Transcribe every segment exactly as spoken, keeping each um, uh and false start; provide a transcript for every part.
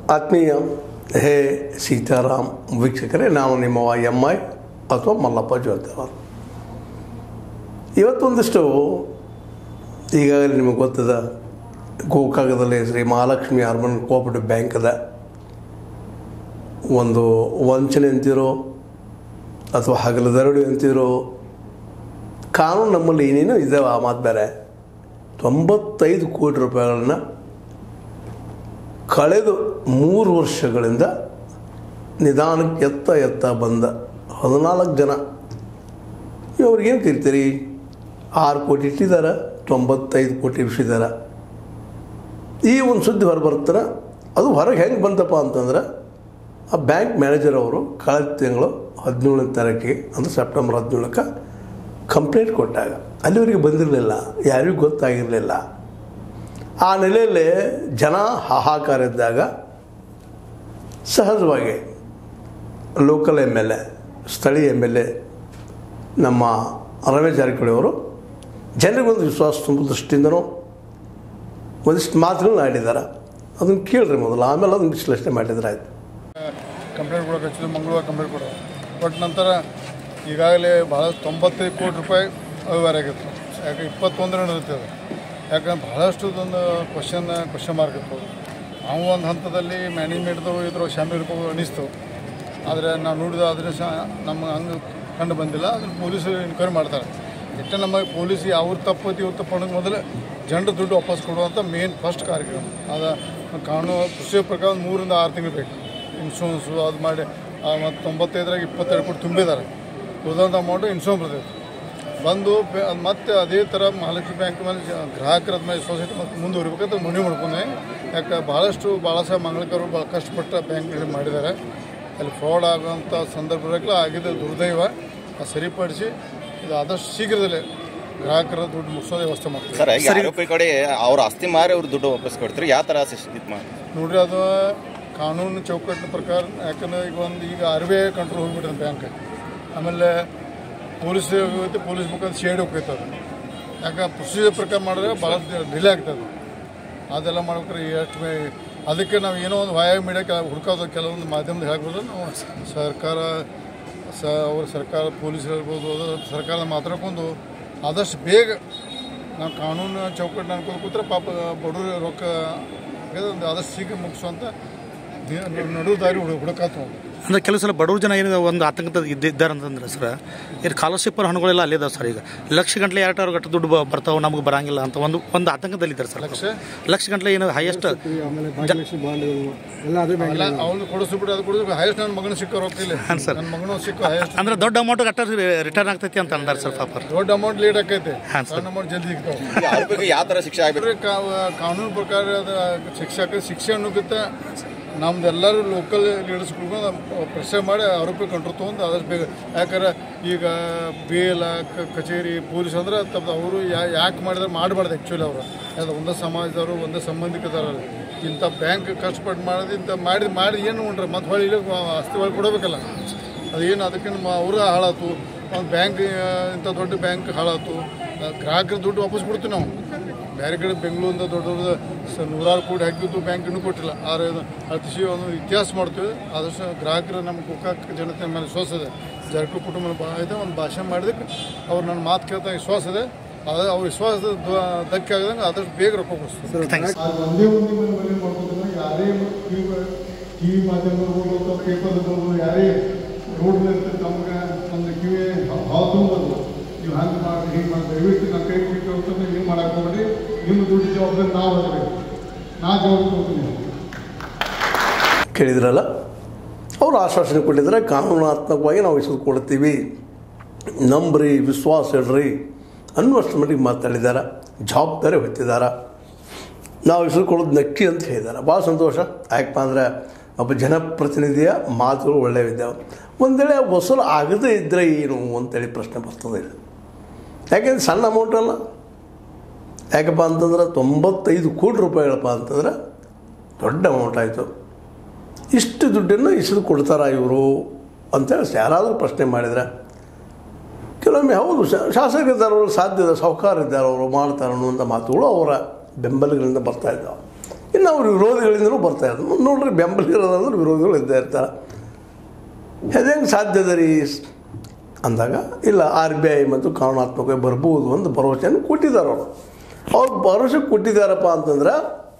ಆತ್ಮೀಯ ಹೇ ಸೀತಾರಾಮ್ ವೀಕ್ಷಕರೇ, ನಾನು ನಿಮ್ಮವ ಎಮ್ ಐ ಅಥವಾ ಮಲ್ಲಪ್ಪ ಜೋತವಾರ್. ಇವತ್ತೊಂದಿಷ್ಟು ಈಗಾಗಲೇ ನಿಮಗೆ ಗೊತ್ತದ, ಗೋಕಾಕದಲ್ಲಿ ಶ್ರೀ ಮಹಾಲಕ್ಷ್ಮಿ ಅರ್ಬನ್ ಕೋಆಪರೇಟಿವ್ ಬ್ಯಾಂಕದ ಒಂದು ವಂಚನೆ ಅಂತಿರೋ ಅಥವಾ ಹಗಲು ದರೋಡೆ ಅಂತಿರೋ ಕಾನೂನು ನಮ್ಮಲ್ಲಿ ಏನೇನೋ ಇದ್ದಾವೆ. ಆ ಮಾತು ಬೇರೆ. ತೊಂಬತ್ತೈದು ಕೋಟಿ ರೂಪಾಯಿಗಳನ್ನ ಕಳೆದ ಮೂರು ವರ್ಷಗಳಿಂದ ನಿಧಾನಕ್ಕೆ ಎತ್ತ ಎತ್ತ ಬಂದ ಹದಿನಾಲ್ಕು ಜನ ಇವ್ರಿಗೇನು ಕರಿತೀರಿ, ಆರು ಕೋಟಿ ಇಟ್ಟಿದ್ದಾರೆ, ತೊಂಬತ್ತೈದು ಕೋಟಿ ಇರಿಸಿದ್ದಾರೆ. ಈ ಒಂದು ಸುದ್ದಿ ಹೊರಬರ್ತಾರೆ. ಅದು ಹೊರಗೆ ಹೆಂಗೆ ಬಂತಪ್ಪ ಅಂತಂದ್ರೆ, ಆ ಬ್ಯಾಂಕ್ ಮ್ಯಾನೇಜರ್ ಅವರು ಕಳೆದ ತಿಂಗಳು ಹದಿನೇಳನೇ ತಾರೀಕಿಗೆ ಅಂದರೆ ಸೆಪ್ಟೆಂಬರ್ ಹದಿನೇಳಕ್ಕೆ ಕಂಪ್ಲೇಂಟ್ ಕೊಟ್ಟಾಗ ಅಲ್ಲಿವರೆಗೆ ಬಂದಿರಲಿಲ್ಲ, ಯಾರಿಗೂ ಗೊತ್ತಾಗಿರಲಿಲ್ಲ. ಆ ನೆಲೆಯಲ್ಲಿ ಜನ ಹಾಹಾಕಾರ ಇದ್ದಾಗ ಸಹಜವಾಗಿ ಲೋಕಲ್ ಎಮ್ ಎಲ್ ಎ, ಸ್ಥಳೀಯ ಎಮ್ ಎಲ್ ಎ ನಮ್ಮ ರಮೇಶ್ ಜಾರಕಿಹೊಳಿ ಅವರು ಜನರಿಗೊಂದು ವಿಶ್ವಾಸ ತುಂಬ ದೃಷ್ಟಿಯಿಂದನೂ ಒಂದಿಷ್ಟು ಮಾತುಗಳನ್ನ ಆಡಿದ್ದಾರೆ. ಅದನ್ನು ಕೇಳ್ರಿ ಮೊದಲು, ಆಮೇಲೆ ಅದನ್ನು ವಿಶ್ಲೇಷಣೆ ಮಾಡಿದ್ರೆ ಆಯಿತು. ಕಂಪ್ಲೇಂಟ್ ಕೊಡೋಕೆ ಆ್ಯಕ್ಚುಲಿ ಮಂಗಳವಾರ ಕಂಪ್ಲೇಂಟ್ ಕೊಡೋದು ಕೊಟ್ಟ ನಂತರ ಈಗಾಗಲೇ ಭಾಳ ತೊಂಬತ್ತೈದು ಕೋಟಿ ರೂಪಾಯಿ ಅವ್ಯವಹಾರ ಆಗಿತ್ತು. ಯಾಕೆ ಇಪ್ಪತ್ತೊಂದರ ನಡೀತದೆ. ಯಾಕಂದ್ರೆ ಭಾಳಷ್ಟು ಒಂದು ಕ್ವಶನ್ ಕ್ವಶನ್ ಮಾರ್ಕ್ ಇತ್ತು. ನಾವು ಒಂದು ಹಂತದಲ್ಲಿ ಮ್ಯಾನೇಜ್ಮೆಂಟ್ದವರು ಇದ್ರ ಶಾಮಿ ಇರ್ಬೋದು ಅನ್ನಿಸ್ತು. ಆದರೆ ನಾವು ನೋಡಿದ ಅದನ್ನು ಸಹ ನಮ್ಮ ಹಂಗೆ ಕಂಡು ಬಂದಿಲ್ಲ. ಅದನ್ನು ಪೊಲೀಸರು ಎನ್ಕ್ವೈರಿ ಮಾಡ್ತಾರೆ. ಇಟ್ಟು ನಮ್ಮ ಪೊಲೀಸ್ ಅವ್ರ ತಪ್ಪತಿ ಇವ್ರ ತಪ್ಪು ಅನ್ನೋದು ಮೊದಲು ಜನರು ದುಡ್ಡು ವಾಪಸ್ ಕೊಡುವಂಥ ಮೇನ್ ಫಸ್ಟ್ ಕಾರ್ಯಕ್ರಮ. ಅದು ಕಾನೂನು ಕೃಷಿ ಪ್ರಕಾರ ಮೂರಿಂದ ಆರು ತಿಂಗಳು ಬೇಕು. ಇನ್ಶೂರೆನ್ಸು ಅದು ಮಾಡಿ ಮತ್ತು ತೊಂಬತ್ತೈದರಾಗ ಇಪ್ಪತ್ತೆರಡು ಕೋಟಿ ತುಂಬಿದ್ದಾರೆ. ಉಳಿದಂಥ ಅಮೌಂಟು ಇನ್ಶೂರೆನ್ಸ್ ಬರ್ತೈತೆ ಬಂದು ಮತ್ತು ಅದೇ ಥರ ಮಹಾಲಕ್ಷ್ಮಿ ಬ್ಯಾಂಕ್ ಮೇಲೆ ಗ್ರಾಹಕರ ಮೇಲೆ ಸೊಸೈಟಿ ಮತ್ತು ಮುಂದುವರಿಬೇಕಂತ ಮನವಿ ಮಾಡ್ಕೊಂಡೆ. ಯಾಕೆ ಭಾಳಷ್ಟು ಭಾಳ ಸಹ ಮಂಗಳಕರು ಭಾಳ ಕಷ್ಟಪಟ್ಟ ಬ್ಯಾಂಕ್ಗಳಲ್ಲಿ ಮಾಡಿದ್ದಾರೆ. ಅಲ್ಲಿ ಫ್ರಾಡ್ ಆಗೋಂಥ ಸಂದರ್ಭದಲ್ಲಿ ಆಗಿದ್ದ ದುರ್ದೈವ ಸರಿಪಡಿಸಿ ಇದು ಆದಷ್ಟು ಶೀಘ್ರದಲ್ಲೇ ಗ್ರಾಹಕರ ದುಡ್ಡು ಮುಗಿಸೋದು ವ್ಯವಸ್ಥೆ ಮಾಡ್ತಾರೆ. ಸರ್, ಆರೋಪಿ ಕಡೆ ಅವ್ರ ಆಸ್ತಿ ಮಾರಿ ಅವ್ರು ದುಡ್ಡು ವಾಪಸ್ ಕೊಡ್ತಾರೆ. ಯಾವ ಥರ ಇದು ಮಾಡಿ ನೋಡ್ರಿ, ಅದು ಕಾನೂನು ಚೌಕಟ್ಟಿನ ಪ್ರಕಾರ. ಯಾಕಂದರೆ ಈಗ ಒಂದು ಈಗ ಆರ್ ಬಿ ಐ ಕಂಟ್ರೋಲ್ ಹೋಗ್ಬಿಟ್ಟಿದೆ ಬ್ಯಾಂಕ್. ಆಮೇಲೆ ಪೊಲೀಸ್ ಹೋಗುತ್ತೆ, ಪೊಲೀಸ್ ಮುಖಾಂತರ ಶೇಡ್ ಹೋಗ್ತೈತೆ. ಅದು ಯಾಕೆ ಪ್ರೊಸೀಜರ್ ಪ್ರಕಾರ ಮಾಡಿದ್ರೆ ಭಾಳ ಡಿಲೇ ಆಗ್ತದೆ. ಅದೆಲ್ಲ ಮಾಡ್ಬೇಕಾರೆ ಎಷ್ಟು ಅದಕ್ಕೆ ನಾವು ಏನೋ ಒಂದು ವಾಯ ಮೀಡಿಯಾ ಹುಡ್ಕೋದು ಕೆಲವೊಂದು ಮಾಧ್ಯಮದ ಹೇಳ್ಬೋದು. ನಾವು ಸರ್ಕಾರ ಸ ಅವ್ರ ಸರ್ಕಾರ ಪೊಲೀಸ್ ಇರ್ಬೋದು, ಅದು ಸರ್ಕಾರದ ಮಾತಾಡ್ಕೊಂಡು ಆದಷ್ಟು ಬೇಗ ನಾವು ಕಾನೂನು ಚೌಕಟ್ಟು ಅನ್ಕೊಂಡು ಕೂತ್ರೆ ಪಾಪ ಬಡವರು ರೊಕ್ಕ ಒಂದು ಆದಷ್ಟು ಶೀಘ್ರ ಮುಗಿಸುವಂಥ ನಡು ದಾರಿ ಹುಡು ಹುಡುಕಾತು. ಅಂದರೆ ಕೆಲವು ಸಲ ಬಡವ್ರ ಜನ ಏನಿದೆ ಒಂದು ಆತಂಕದ ಇದ್ದಾರೆ ಅಂತಂದ್ರೆ ಸರ್, ಇದು ಸ್ಕಾಲರ್ಶಿಪ್ ಹಣಗಳೆಲ್ಲ ಅಲ್ಲಿದ್ದಾವೆ ಸರ್. ಈಗ ಲಕ್ಷ ಗಂಟಲೆ ಎರಡು ಗಂಟೆ ದುಡ್ಡು ಬರ್ತಾವೆ, ನಮಗೆ ಬರೋಂಗಿಲ್ಲ ಅಂತ ಒಂದು ಒಂದು ಆತಂಕದಲ್ಲಿದ್ದಾರೆ ಸರ್. ಲಕ್ಷ ಲಕ್ಷ ಗಂಟಲೆ ಏನು ಹೈಯೆಸ್ಟ್ ಅವ್ನು ಕೊಡಿಸ್ಬಿಟ್ಟು ಅದು ಕೊಡಿಸ್ ಹೈಯೆಸ್ಟ್ ನನ್ನ ಮಗನ ಸಿಕ್ಕೋ ರೊಕ್ಕಿಲ್ಲ. ಹಾಂ ಸರ್, ನನ್ನ ಮಗನೂ ಸಿಕ್ಕೋ ಹೈಯೆಸ್ಟ್ ಅಂದರೆ ದೊಡ್ಡ ಅಮೌಂಟ್ ಅಟ್ಟ ರಿಟರ್ನ್ ಆಗ್ತೈತಿ ಅಂತ ಅಂದಾರೆ ಸರ್. ಪಾಪ ದೊಡ್ಡ ಅಮೌಂಟ್ ಲೇಟ್ ಆಕೈತೆ, ಸಣ್ಣ ಅಮೌಂಟ್ ಜಲ್ದಿ ಸಿಗ್ತಾವೆ. ಯಾವ ಥರ ಶಿಕ್ಷೆ ಆಗಬೇಕು? ಕಾನೂನು ಪ್ರಕಾರ ಅದು ಶಿಕ್ಷೆ ಆಗ ಶಿಕ್ಷೆ ಅನ್ನೋಕ್ಕಿಂತ ನಮ್ದು ಎಲ್ಲರೂ ಲೋಕಲ್ ಲೀಡರ್ಸ್ಗಳು ಪ್ರೆಷರ್ ಮಾಡಿ ಆರೋಪಿ ಕಂಟ್ರೋಲ್ ತೊಗೊಂಡು ಆದಷ್ಟು ಬೇಗ. ಯಾಕಂದ್ರೆ ಈಗ ಬೇಲ ಕಚೇರಿ ಪೊಲೀಸ್ ಅಂದ್ರೆ ತಪ್ಪು ಅವರು ಯಾಕೆ ಮಾಡಿದ್ರೆ ಮಾಡಬಾರ್ದು. ಆ್ಯಕ್ಚುಲಿ ಅವರು ಅದು ಒಂದೇ ಸಮಾಜದವರು ಒಂದೇ ಸಂಬಂಧಿಕದವರು ಇಂಥ ಬ್ಯಾಂಕ್ ಕಷ್ಟಪಟ್ಟು ಮಾಡೋದು ಇಂಥ ಮಾಡಿ ಮಾಡಿ ಏನು ಉಂಡ್ರೆ ಮತ್ತು ಹೊಳ್ಳಿ ಆಸ್ತಿ ಒಳಗೆ ಕೊಡಬೇಕಲ್ಲ. ಅದೇನು ಅದಕ್ಕೆ ಅವ್ರ ಹಾಳಾಯ್ತು. ಒಂದು ಬ್ಯಾಂಕ್ ಇಂಥ ದೊಡ್ಡ ಬ್ಯಾಂಕ್ ಹಾಳಾಯ್ತು. ಗ್ರಾಹಕರ ದುಡ್ಡು ವಾಪಸ್ ಕೊಡ್ತೀವಿ ನಾವು. ಬೇರೆ ಕಡೆ ಬೆಂಗಳೂರಿಂದ ದೊಡ್ಡ ದೊಡ್ಡ ಸ ನೂರಾರು ಕೋಟಿ ಹಾಕಿದ್ದು ಬ್ಯಾಂಕ್ ಇನ್ನೂ ಕೊಟ್ಟಿಲ್ಲ. ಆದರೆ ಅತಿಶಯ ಒಂದು ಇತಿಹಾಸ ಮಾಡ್ತೀವಿ. ಆದಷ್ಟು ಗ್ರಾಹಕರು ನಮ್ಮ ಗೋಕಾಕ್ ಜನತೆ ಮೇಲೆ ವಿಶ್ವಾಸ ಇದೆ. ಜಾರಕಿಹೊಳಿ ಕುಟುಂಬ ಭಾಳ ಇದೆ. ಒಂದು ಭಾಷೆ ಮಾಡಿದಕ್ಕೆ ಅವ್ರು ನನ್ನ ಮಾತು ಕೇಳ್ತಾ ವಿಶ್ವಾಸ ಇದೆ. ಅದು ಅವ್ರ ವಿಶ್ವಾಸದ ಧಕ್ಕೆ ಆಗದಂಗೆ ಆದಷ್ಟು ಬೇಗ ರೊಕ್ಕ ಕೊಡಿಸ್ತಾರೆ. ಒಂದೇ ಒಂದು ಮನೆ ಮಾಡ್ಕೋದ್ರೆ ಯಾರೇ ಟಿ ವಿ ಮಾಧ್ಯಮದರ್ಬೋದು ಅಥವಾ ಪೇಪರ್ದರ್ಬೋದು ಯಾರೇ ರೋಡ್ನಲ್ಲಿ ತಮ್ಗೆ ನಮ್ಮದು ಕಿವಿ ಹಾವು ತುಂಬೋದು. ನೀವು ಹಂಗೆ ಮಾಡಿ ಹಿಂಗೆ ಮಾಡಿ ದಯವಿಟ್ಟು ನಾನು ಕೈ ಬಿಟ್ಟು ಅಂತಂದ್ರೆ ಹಿಂಗೆ ಮಾಡಕ್ಕೆ ಹೋಗ್ರಿ. ನಿಮ್ಮ ದುಡ್ಡು ಜವಾಬ್ದಾರಿ ನಾವು ಬರಬೇಕು. ನಾ ಜವಾಬ್ದಾರಿ ಹೋಗ್ತೀನಿ. ಕೇಳಿದ್ರಲ್ಲ, ಅವರು ಆಶ್ವಾಸನೆ ಕೊಟ್ಟಿದ್ದಾರೆ. ಕಾನೂನಾತ್ಮಕವಾಗಿ ನಾವು ಇಷ್ಟು ಕೊಡ್ತೀವಿ, ನಂಬ್ರಿ, ವಿಶ್ವಾಸ ಇಡ್ರಿ ಅನ್ನುವಷ್ಟು ಮಟ್ಟಿಗೆ ಮಾತಾಡಿದ್ದಾರೆ. ಜವಾಬ್ದಾರಿ ಹೊತ್ತಿದ್ದಾರೆ. ನಾವು ಇಷ್ಟು ಕೊಡೋದು ನಕ್ಕಿ ಅಂತ ಹೇಳಿದ್ದಾರೆ. ಭಾಳ ಸಂತೋಷ. ಯಾಕಪ್ಪ ಅಂದರೆ ಒಬ್ಬ ಜನಪ್ರತಿನಿಧಿಯ ಮಾತುಗಳು ಒಳ್ಳೆಯವಿದ್ದಾವೆ. ಒಂದು ವೇಳೆ ವಸೂಲು ಆಗದೇ ಇದ್ದರೆ ಏನು ಅಂತೇಳಿ ಪ್ರಶ್ನೆ ಬರ್ತದೆ. ಯಾಕೆಂದ್ರೆ ಸಣ್ಣ ಅಮೌಂಟ್ ಅಲ್ಲ. ಯಾಕಪ್ಪ ಅಂತಂದ್ರೆ ತೊಂಬತ್ತೈದು ಕೋಟಿ ರೂಪಾಯಿಗಳಪ್ಪ ಅಂತಂದ್ರೆ ದೊಡ್ಡ ಅಮೌಂಟ್ ಆಯಿತು. ಇಷ್ಟು ದುಡ್ಡನ್ನು ಇಷ್ಟು ಕೊಡ್ತಾರ ಇವರು ಅಂತೇಳಿ ಯಾರಾದರೂ ಪ್ರಶ್ನೆ ಮಾಡಿದರೆ ಕೆಲವೊಮ್ಮೆ ಹೌದು ಶಾಸಕರಿದ್ದಾರೆ, ಅವರು ಸಾಧ್ಯ ಇದೆ, ಸಾಹುಕಾರ ಇದ್ದಾರೆ, ಅವರು ಮಾಡ್ತಾರೆ ಅನ್ನುವಂಥ ಮಾತುಗಳು ಅವರ ಬೆಂಬಲಗಳಿಂದ ಬರ್ತಾಯಿದ್ದಾವೆ. ಇನ್ನು ಅವ್ರ ವಿರೋಧಿಗಳಿಂದಲೂ ಬರ್ತಾಯಿದ್ರು. ನೋಡ್ರಿ ಬೆಂಬಲಿಗರಂದ್ರೆ ವಿರೋಧಿಗಳು ಇದ್ದೇ ಇರ್ತಾರೆ. ಅದು ಹೆಂಗೆ ಸಾಧ್ಯದ ರೀ ಅಂದಾಗ ಇಲ್ಲ ಆರ್ ಬಿ ಐ ಮತ್ತು ಕಾನೂನಾತ್ಮಕ ಬರ್ಬೋದು ಅಂತ ಭರವಸೆಯನ್ನು ಕೊಟ್ಟಿದ್ದಾರೆ ಅವರು. ಅವ್ರು ಭರವಸೆ ಕೊಟ್ಟಿದ್ದಾರಪ್ಪ ಅಂತಂದ್ರೆ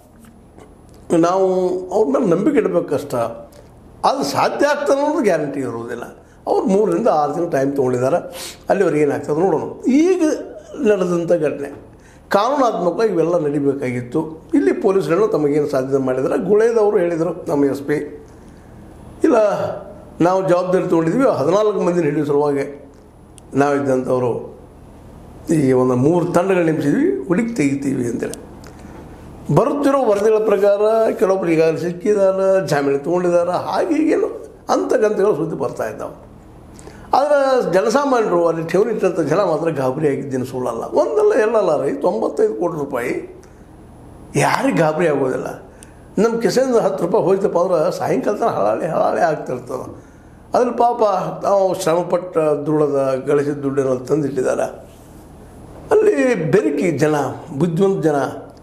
ನಾವು ಅವ್ರ ಮೇಲೆ ನಂಬಿಕೆ ಇಡಬೇಕು ಕಷ್ಟ. ಅದು ಸಾಧ್ಯ ಆಗ್ತದೆ ಅನ್ನೋದು ಗ್ಯಾರಂಟಿ ಇರೋದಿಲ್ಲ. ಅವ್ರು ಮೂರರಿಂದ ಆರು ತಿಂಗಳು ಟೈಮ್ ತೊಗೊಂಡಿದ್ದಾರೆ. ಅಲ್ಲಿವರೆಗೆ ಏನಾಗ್ತದೆ ನೋಡೋಣ. ಈಗ ನಡೆದಂಥ ಘಟನೆ ಕಾನೂನಾತ್ಮಕ ಇವೆಲ್ಲ ನಡಿಬೇಕಾಗಿತ್ತು. ಇಲ್ಲಿ ಪೊಲೀಸರನ್ನು ತಮಗೇನು ಸಾಧ್ಯತೆ ಮಾಡಿದರೆ ಗುಳೇದವರು ಹೇಳಿದರು ನಮ್ಮ ಎಸ್ ಪಿ ಇಲ್ಲ ನಾವು ಜವಾಬ್ದಾರಿ ತೊಗೊಂಡಿದ್ವಿ, ಹದಿನಾಲ್ಕು ಮಂದಿನ ಹಿಡಿಯೋ ಸಲುವಾಗಿ ನಾವಿದ್ದಂಥವರು ಈ ಒಂದು ಮೂರು ತಂಡಗಳು ನೇಮಿಸಿದ್ವಿ, ಹುಡುಕಿ ತೆಗಿತೀವಿ ಅಂತೇಳಿ. ಬರುತ್ತಿರೋ ವರದಿಗಳ ಪ್ರಕಾರ ಕೆಲವೊಬ್ರು ಈಗಾಗಲೇ ಸಿಕ್ಕಿದ್ದಾರೆ, ಜಾಮೀನು ತೊಗೊಂಡಿದ್ದಾರೆ, ಹಾಗೆ ಈಗೇನು ಅಂತಕ್ಕಂಥಗಳು ಸುದ್ದಿ ಬರ್ತಾ ಇದ್ದಾವೆ. ಆದರೆ ಜನಸಾಮಾನ್ಯರು ಅಲ್ಲಿ ಠೇವಣಿಟ್ಟಂಥ ಜನ ಮಾತ್ರ ಗಾಬರಿ ಆಗಿದ್ದೇನೆ, ಸುಳ್ಳಲ್ಲ. ಒಂದಲ್ಲ ಎರಡಲ್ಲ ರೀ, ತೊಂಬತ್ತೈದು ಕೋಟಿ ರೂಪಾಯಿ ಯಾರಿಗೆ ಗಾಬರಿ ಆಗೋದಿಲ್ಲ. ನಮ್ಮ ಕಿಸೆಯಿಂದ ಹತ್ತು ರೂಪಾಯಿ ಹೋಯ್ತಪ್ಪ ಅಂದ್ರೆ ಸಾಯಂಕಾಲ ತನಕ ಹಳಾಳೆ ಹಳಾಳೆ ಆಗ್ತಿರ್ತದೆ. ಅದ್ರಲ್ಲಿ ಪಾಪ ನಾವು ಶ್ರಮಪಟ್ಟ ದುಡ್ಡದ ಗಳಿಸಿದ ದುಡ್ಡನ್ನು ತಂದಿಟ್ಟಿದ್ದಾರೆ. ಅಲ್ಲಿ ಬೆರಕಿ ಜನ, ಬುದ್ಧಿವಂತ ಜನ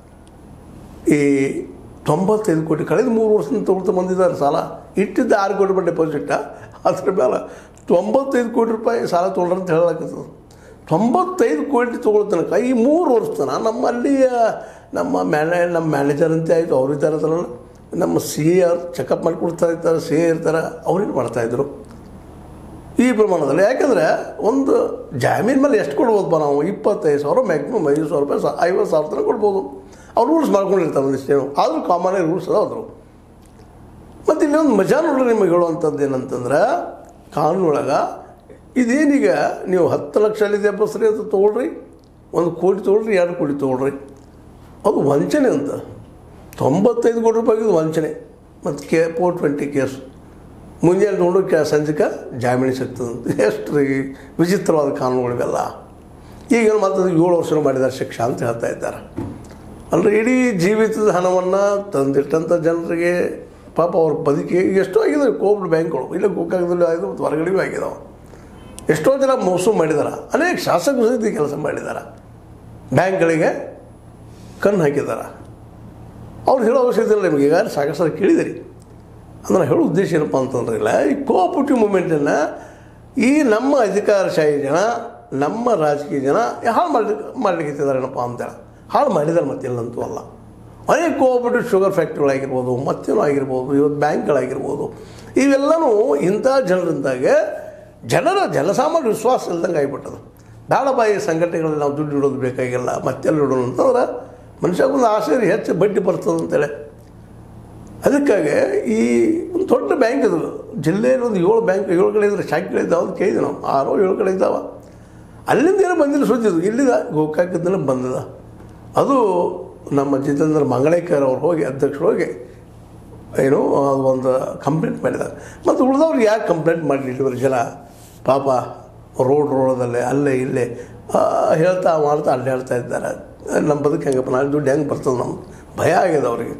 ಈ ತೊಂಬತ್ತೈದು ಕೋಟಿ ಕಳೆದ ಮೂರು ವರ್ಷದಿಂದ ತೊಗೊಳ್ತಾ ಬಂದಿದ್ದಾರೆ. ಸಾಲ ಇಟ್ಟಿದ್ದ ಆರು ಕೋಟಿ ರೂಪಾಯಿ ಡೆಪಾಸಿಟ್ಟ, ಅದ್ರ ಮೇಲೆ ತೊಂಬತ್ತೈದು ಕೋಟಿ ರೂಪಾಯಿ ಸಾಲ ತೊಗೊಳ್ರ ಅಂತ ಹೇಳಲಾಗ್ತದೆ. ತೊಂಬತ್ತೈದು ಕೋಟಿ ತೊಗೊಳ್ಳೋ ತನಕ ಈ ಮೂರು ವರ್ಷ ತನಕ ನಮ್ಮಲ್ಲಿಯ ನಮ್ಮ ಮ್ಯಾನೇ ನಮ್ಮ ಮ್ಯಾನೇಜರ್ ಅಂತ ಆಯಿತು, ಅವ್ರು ಇದ್ದಾರಲ್ಲ, ನಮ್ಮ ಸಿ ಎ ಅವ್ರು ಚೆಕಪ್ ಮಾಡಿಕೊಡ್ತಾ ಇರ್ತಾರೆ, ಸಿ ಎ ಇರ್ತಾರೆ, ಅವ್ರೇನು ಮಾಡ್ತಾಯಿದ್ರು ಈ ಪ್ರಮಾಣದಲ್ಲಿ. ಯಾಕೆಂದರೆ ಒಂದು ಜಾಮೀನು ಮೇಲೆ ಎಷ್ಟು ಕೊಡ್ಬೋದಪ್ಪ ನಾವು? ಇಪ್ಪತ್ತೈದು ಸಾವಿರ ಮ್ಯಾಕ್ಸಿಮಮ್ ಐದು ಸಾವಿರ ರೂಪಾಯಿ ಸ ಐವತ್ತು ಸಾವಿರ ತನಕ ಕೊಡ್ಬೋದು. ಅವ್ರು ರೂಲ್ಸ್ ಮಾಡ್ಕೊಂಡಿರ್ತಾರೆ ಒಂದಿಷ್ಟೇನು, ಆದರೂ ಕಾಮನಾಗಿ ರೂಲ್ಸ್ ಅದಾದ್ರು. ಮತ್ತು ಇನ್ನೊಂದು ಮಜಾ ನೋಡ್ರಿ ನಿಮಗೆ ಹೇಳುವಂಥದ್ದು ಏನಂತಂದ್ರೆ, ಕಾನೂನೊಳಗೆ ಇದೇನೀಗ ನೀವು ಹತ್ತು ಲಕ್ಷ ಅಲ್ಲಿದೆ ಬಸ್ರಿ ಅಂತ ತೊಗೊಳ್ರಿ, ಒಂದು ಕೋಟಿ ತೊಗೊಳ್ರಿ, ಎರಡು ಕೋಟಿ ತೊಗೊಳ್ರಿ, ಅದು ವಂಚನೆ ಅಂತ. ತೊಂಬತ್ತೈದು ಕೋಟಿ ರೂಪಾಯಿಗೆ ವಂಚನೆ ಮತ್ತು ಕೆ ಫೋರ್ ಟ್ವೆಂಟಿ ಕೇಸ್ ಮುಂಜಾನೆ ತೊಗೊಂಡು ಕೆ ಸಂಜೆಗೆ ಜಾಮೀನು ಸಿಗ್ತದೆ. ಎಷ್ಟು ರೀ ವಿಚಿತ್ರವಾದ ಕಾನೂನುಗಳಿವೆಲ್ಲ. ಈಗ ಮತ್ತು ಏಳು ವರ್ಷ ಮಾಡಿದ್ದಾರೆ ಶಿಕ್ಷೆ ಅಂತ ಹೇಳ್ತಾ ಇದ್ದಾರೆ. ಅಂದರೆ ಇಡೀ ಜೀವಿತದ ಹಣವನ್ನು ತಂದಿಟ್ಟಂಥ ಜನರಿಗೆ ಪಾಪ ಅವ್ರ ಬದುಕಿ ಎಷ್ಟೋ ಆಗಿದಾವೆ. ಕೋವಿಡ್ ಬ್ಯಾಂಕ್ಗಳು ಇಲ್ಲ ಗೋಕಾಕದಲ್ಲಿ ಆಗಿದೆ ಮತ್ತು ಹೊರಗಡೆಯೂ ಆಗಿದಾವೆ. ಎಷ್ಟೋ ಜನ ಮೋಸ ಮಾಡಿದ್ದಾರೆ, ಅನೇಕ ಶಾಸಕರು ಸಹಿತ ಕೆಲಸ ಮಾಡಿದ್ದಾರೆ, ಬ್ಯಾಂಕ್ಗಳಿಗೆ ಕಣ್ಣು ಹಾಕಿದ್ದಾರೆ. ಅವ್ರು ಹೇಳೋ ಅವಶ್ಯಕತೆ ಇಲ್ಲ ನಿಮಗೆ, ಈಗಾಗಲೇ ಸಾಕಷ್ಟು ಸಲ ಕೇಳಿದಿರಿ. ಅಂದ್ರೆ ಹೇಳೋ ಉದ್ದೇಶ ಏನಪ್ಪ ಅಂತಂದ್ರೆ ಇಲ್ಲ, ಈ ಕೋಆಪರೇಟಿವ್ ಮೂಮೆಂಟನ್ನು ಈ ನಮ್ಮ ಅಧಿಕಾರಶಾಹಿ ಜನ, ನಮ್ಮ ರಾಜಕೀಯ ಜನ ಹಾಳು ಮಾಡ್ಲಿಕ್ಕೆ ಮಾಡ್ಲಿಕ್ಕೆ ಏನಪ್ಪ ಅಂತೇಳಿ ಹಾಳು ಮಾಡಿದ್ದಾರೆ. ಮತ್ತೆಲ್ಲಂತೂ ಅಲ್ಲ, ಅನೇಕ ಕೋಆಪರೇಟಿವ್ ಶುಗರ್ ಫ್ಯಾಕ್ಟ್ರಿಗಳಾಗಿರ್ಬೋದು, ಮತ್ತೇನೋ ಆಗಿರ್ಬೋದು, ಇವತ್ತು ಬ್ಯಾಂಕ್ಗಳಾಗಿರ್ಬೋದು, ಇವೆಲ್ಲವೂ ಇಂಥ ಜನರಿಂದಾಗೆ ಜನರ ಜನಸಾಮಾನ್ಯ ವಿಶ್ವಾಸ ಇಲ್ದಂಗೆ ಆಗಿಬಿಟ್ಟದು. ಬೇಡ ಬಾಯಿ ಸಂಘಟನೆಗಳಲ್ಲಿ ನಾವು ದುಡ್ಡು ಇಡೋದು ಬೇಕಾಗಿಲ್ಲ, ಮತ್ತೆಲ್ಲ ಇಡೋದು ಅಂತಂದ್ರೆ ಮನುಷ್ಯಗೊಂದು ಆಸೆ ಹೆಚ್ಚು ಬಡ್ಡಿ ಬರ್ತದೆ ಅಂತೇಳಿ. ಅದಕ್ಕಾಗಿ ಈ ಒಂದು ದೊಡ್ಡ ಬ್ಯಾಂಕ್ ಇದು, ಜಿಲ್ಲೆಯಲ್ಲಿ ಒಂದು ಏಳು ಬ್ಯಾಂಕ್ ಏಳು ಕಡೆ ಇದ್ರೆ ಶಾಖೆಗಳಿದ್ದಾವೆ ಅಂತ ಕೇಳಿದ್ವಿ ನಾವು. ಆರೋ ಏಳು ಕಡೆ ಇದ್ದಾವೆ. ಅಲ್ಲಿಂದ ಏನೋ ಬಂದಿಲ್ಲ ಸುದ್ದಿದ್ದು, ಇಲ್ಲಿದ ಗೋಕಾಕದಿಂದ ಬಂದದ. ಅದು ನಮ್ಮ ಜಿತೇಂದ್ರ ಮಂಗಳೇಕರ್ ಅವ್ರು ಹೋಗಿ ಅಧ್ಯಕ್ಷರು ಹೋಗಿ ಏನು ಒಂದು ಕಂಪ್ಲೇಂಟ್ ಮಾಡಿದ್ದಾರೆ. ಮತ್ತು ಉಳಿದವ್ರು ಯಾಕೆ ಕಂಪ್ಲೇಂಟ್ ಮಾಡಲಿಲ್ಲ ಜನ ಪಾಪ ರೋಡ್ ರೋಡದಲ್ಲೇ ಅಲ್ಲೇ ಇಲ್ಲೇ ಹೇಳ್ತಾ ಮಾಡ್ತಾ ಅಡ್ಡಾಡ್ತಾ ಇದ್ದಾರೆ. ನಮ್ಮ ಬದುಕು ಹೆಂಗಪ್ಪ, ನಾಳೆ ದುಡ್ಡು ಹೆಂಗೆ ಬರ್ತದೆ, ನಮ್ಗೆ ಭಯ ಆಗಿದೆ ಅವರಿಗೆ.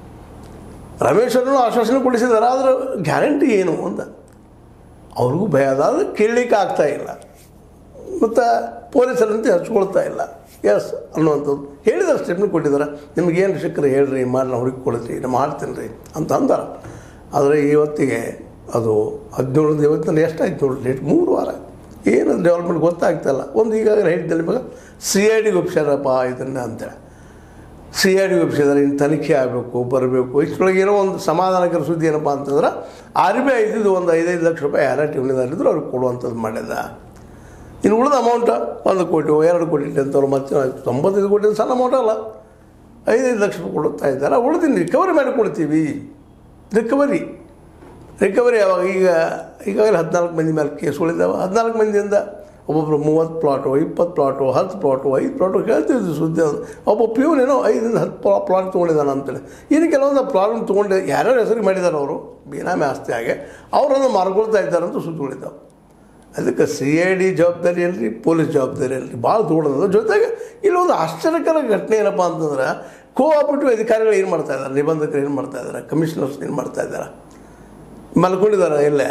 ರಮೇಶ್ವರನು ಆಶ್ವಾಸನೆ ಕೊಡಿಸಿದ್ದಾರೆ, ಆದರೆ ಗ್ಯಾರಂಟಿ ಏನು ಅಂತ ಅವ್ರಿಗೂ ಭಯ ಅದ. ಆದರೆ ಕೇಳಲಿಕ್ಕೆ ಆಗ್ತಾಯಿಲ್ಲ ಮತ್ತು ಪೊಲೀಸರಂತೆ ಹಚ್ಕೊಳ್ತಾ ಇಲ್ಲ. ಎಸ್ ಅನ್ನುವಂಥದ್ದು ಹೇಳಿದಾರೆ, ಸ್ಟೆಪ್ನಿ ಕೊಟ್ಟಿದ್ದಾರೆ. ನಿಮಗೇನು ಸಿಕ್ಕರೆ ಹೇಳ್ರಿ, ಮಾಡಿ ನಾವು ಹುಡುಕಿ ಕೊಡ್ತೀವಿ, ನಾನು ಮಾಡ್ತೀನಿ ರೀ ಅಂತ ಅಂತಾರೆ. ಆದರೆ ಇವತ್ತಿಗೆ ಅದು ಹದಿನೇಳರಿಂದ ಇವತ್ತಿನಲ್ಲಿ ಎಷ್ಟಾಯ್ತು ನೋಡಿ ಡೇಟ್, ಮೂರು ವಾರ ಏನು ಡೆವಲಪ್ಮೆಂಟ್ ಗೊತ್ತಾಗ್ತಾಯಿಲ್ಲ. ಒಂದು ಈಗಾಗಲೇ ಹೇಳಿದ್ದಲ್ಲಿ ಇವಾಗ ಸಿ ಐ ಡಿಗೆ ಒಪ್ಪಿಸ್ಯಾರಪ್ಪ ಇದನ್ನು ಅಂತೇಳಿ. ಸಿ ಐ ಡಿಗೆ ಒಪ್ಪಿಸಿದ್ದಾರೆ, ಇನ್ನು ತನಿಖೆ ಆಗಬೇಕು, ಬರಬೇಕು. ಇಷ್ಟರೊಳಗೆ ಏನೋ ಒಂದು ಸಮಾಧಾನಕರ ಸುದ್ದಿ ಏನಪ್ಪ ಅಂತಂದ್ರೆ, ಆರ್ ಬಿ ಐ ಇದ್ದಿದ್ದು ಒಂದು ಐದೈದು ಲಕ್ಷ ರೂಪಾಯಿ ಯಾರ ಠೇವಣಿದಾರಿದ್ರು ಅವ್ರಿಗೆ ಕೊಡುವಂಥದ್ದು ಮಾಡಿದ. ಇನ್ನು ಉಳಿದ ಅಮೌಂಟ ಒಂದು ಕೋಟಿ ಎರಡು ಕೋಟಿ ಅಂತವ್ರು ಮತ್ತೆ ತೊಂಬತ್ತೈದು ಕೋಟಿ ಸಣ್ಣ ಅಮೌಂಟ್ ಅಲ್ಲ, ಐದೈದು ಲಕ್ಷ ರೂಪಾಯಿ ಕೊಡುತ್ತಾ ಇದ್ದಾರೆ. ಉಳಿದಿನ ರಿಕವರಿ ಮಾಡಿ ಕೊಡ್ತೀವಿ. ರಿಕವರಿ ರಿಕವರಿ ಯಾವಾಗ? ಈಗ ಈಗಾಗಲೇ ಹದಿನಾಲ್ಕು ಮಂದಿ ಮೇಲೆ ಕೇಸ್ಗಳಿದ್ದಾವೆ. ಹದಿನಾಲ್ಕು ಮಂದಿಯಿಂದ ಒಬ್ಬೊಬ್ಬರು ಮೂವತ್ತು ಪ್ಲಾಟು, ಇಪ್ಪತ್ತು ಪ್ಲಾಟು, ಹತ್ತು ಪ್ಲಾಟು, ಐದು ಪ್ಲಾಟು ಹೇಳ್ತಿದ್ವಿ ಸುದ್ದಿ. ಒಬ್ಬ ಪ್ಯೂನೇನೋ ಐದರಿಂದ ಹತ್ತು ಪ್ಲಾ ಪ್ಲಾಟ್ ತೊಗೊಂಡಿದ್ದಾನೆ ಅಂತೇಳಿ. ಇನ್ನು ಕೆಲವೊಂದು ಪ್ಲಾಟನ್ನು ತೊಗೊಂಡು ಯಾರ್ಯಾರು ಹೆಸರು ಮಾಡಿದ್ದಾರೆ ಅವರು ಬೇನಾಮಿ ಆಸ್ತಿ ಆಗಿ ಅವರನ್ನು ಮಾರ್ಕೊಳ್ತಾ ಇದ್ದಾರೆ ಅಂತ ಸುದ್ದಿಗಳಿದ್ದಾವೆ. ಅದಕ್ಕೆ ಸಿ ಐ ಡಿ ಜವಾಬ್ದಾರಿ ಅಲ್ರಿ, ಪೊಲೀಸ್ ಜವಾಬ್ದಾರಿ ಅಲ್ರಿ, ಭಾಳ ದೊಡ್ಡದ. ಜೊತೆಗೆ ಇಲ್ಲೊಂದು ಆಶ್ಚರ್ಯಕರ ಘಟನೆ ಏನಪ್ಪ ಅಂತಂದ್ರೆ, ಕೋಆಪರೇಟಿವ್ ಅಧಿಕಾರಿಗಳು ಏನು ಮಾಡ್ತಾಯಿದ್ದಾರೆ, ನಿಬಂಧಕರು ಏನು ಮಾಡ್ತಾಯಿದ್ದಾರೆ, ಕಮಿಷನರ್ಸ್ ಏನು ಮಾಡ್ತಾಯಿದ್ದಾರೆ, ಮಲ್ಕೊಂಡಿದ್ದಾರೆ ಇಲ್ಲೇ.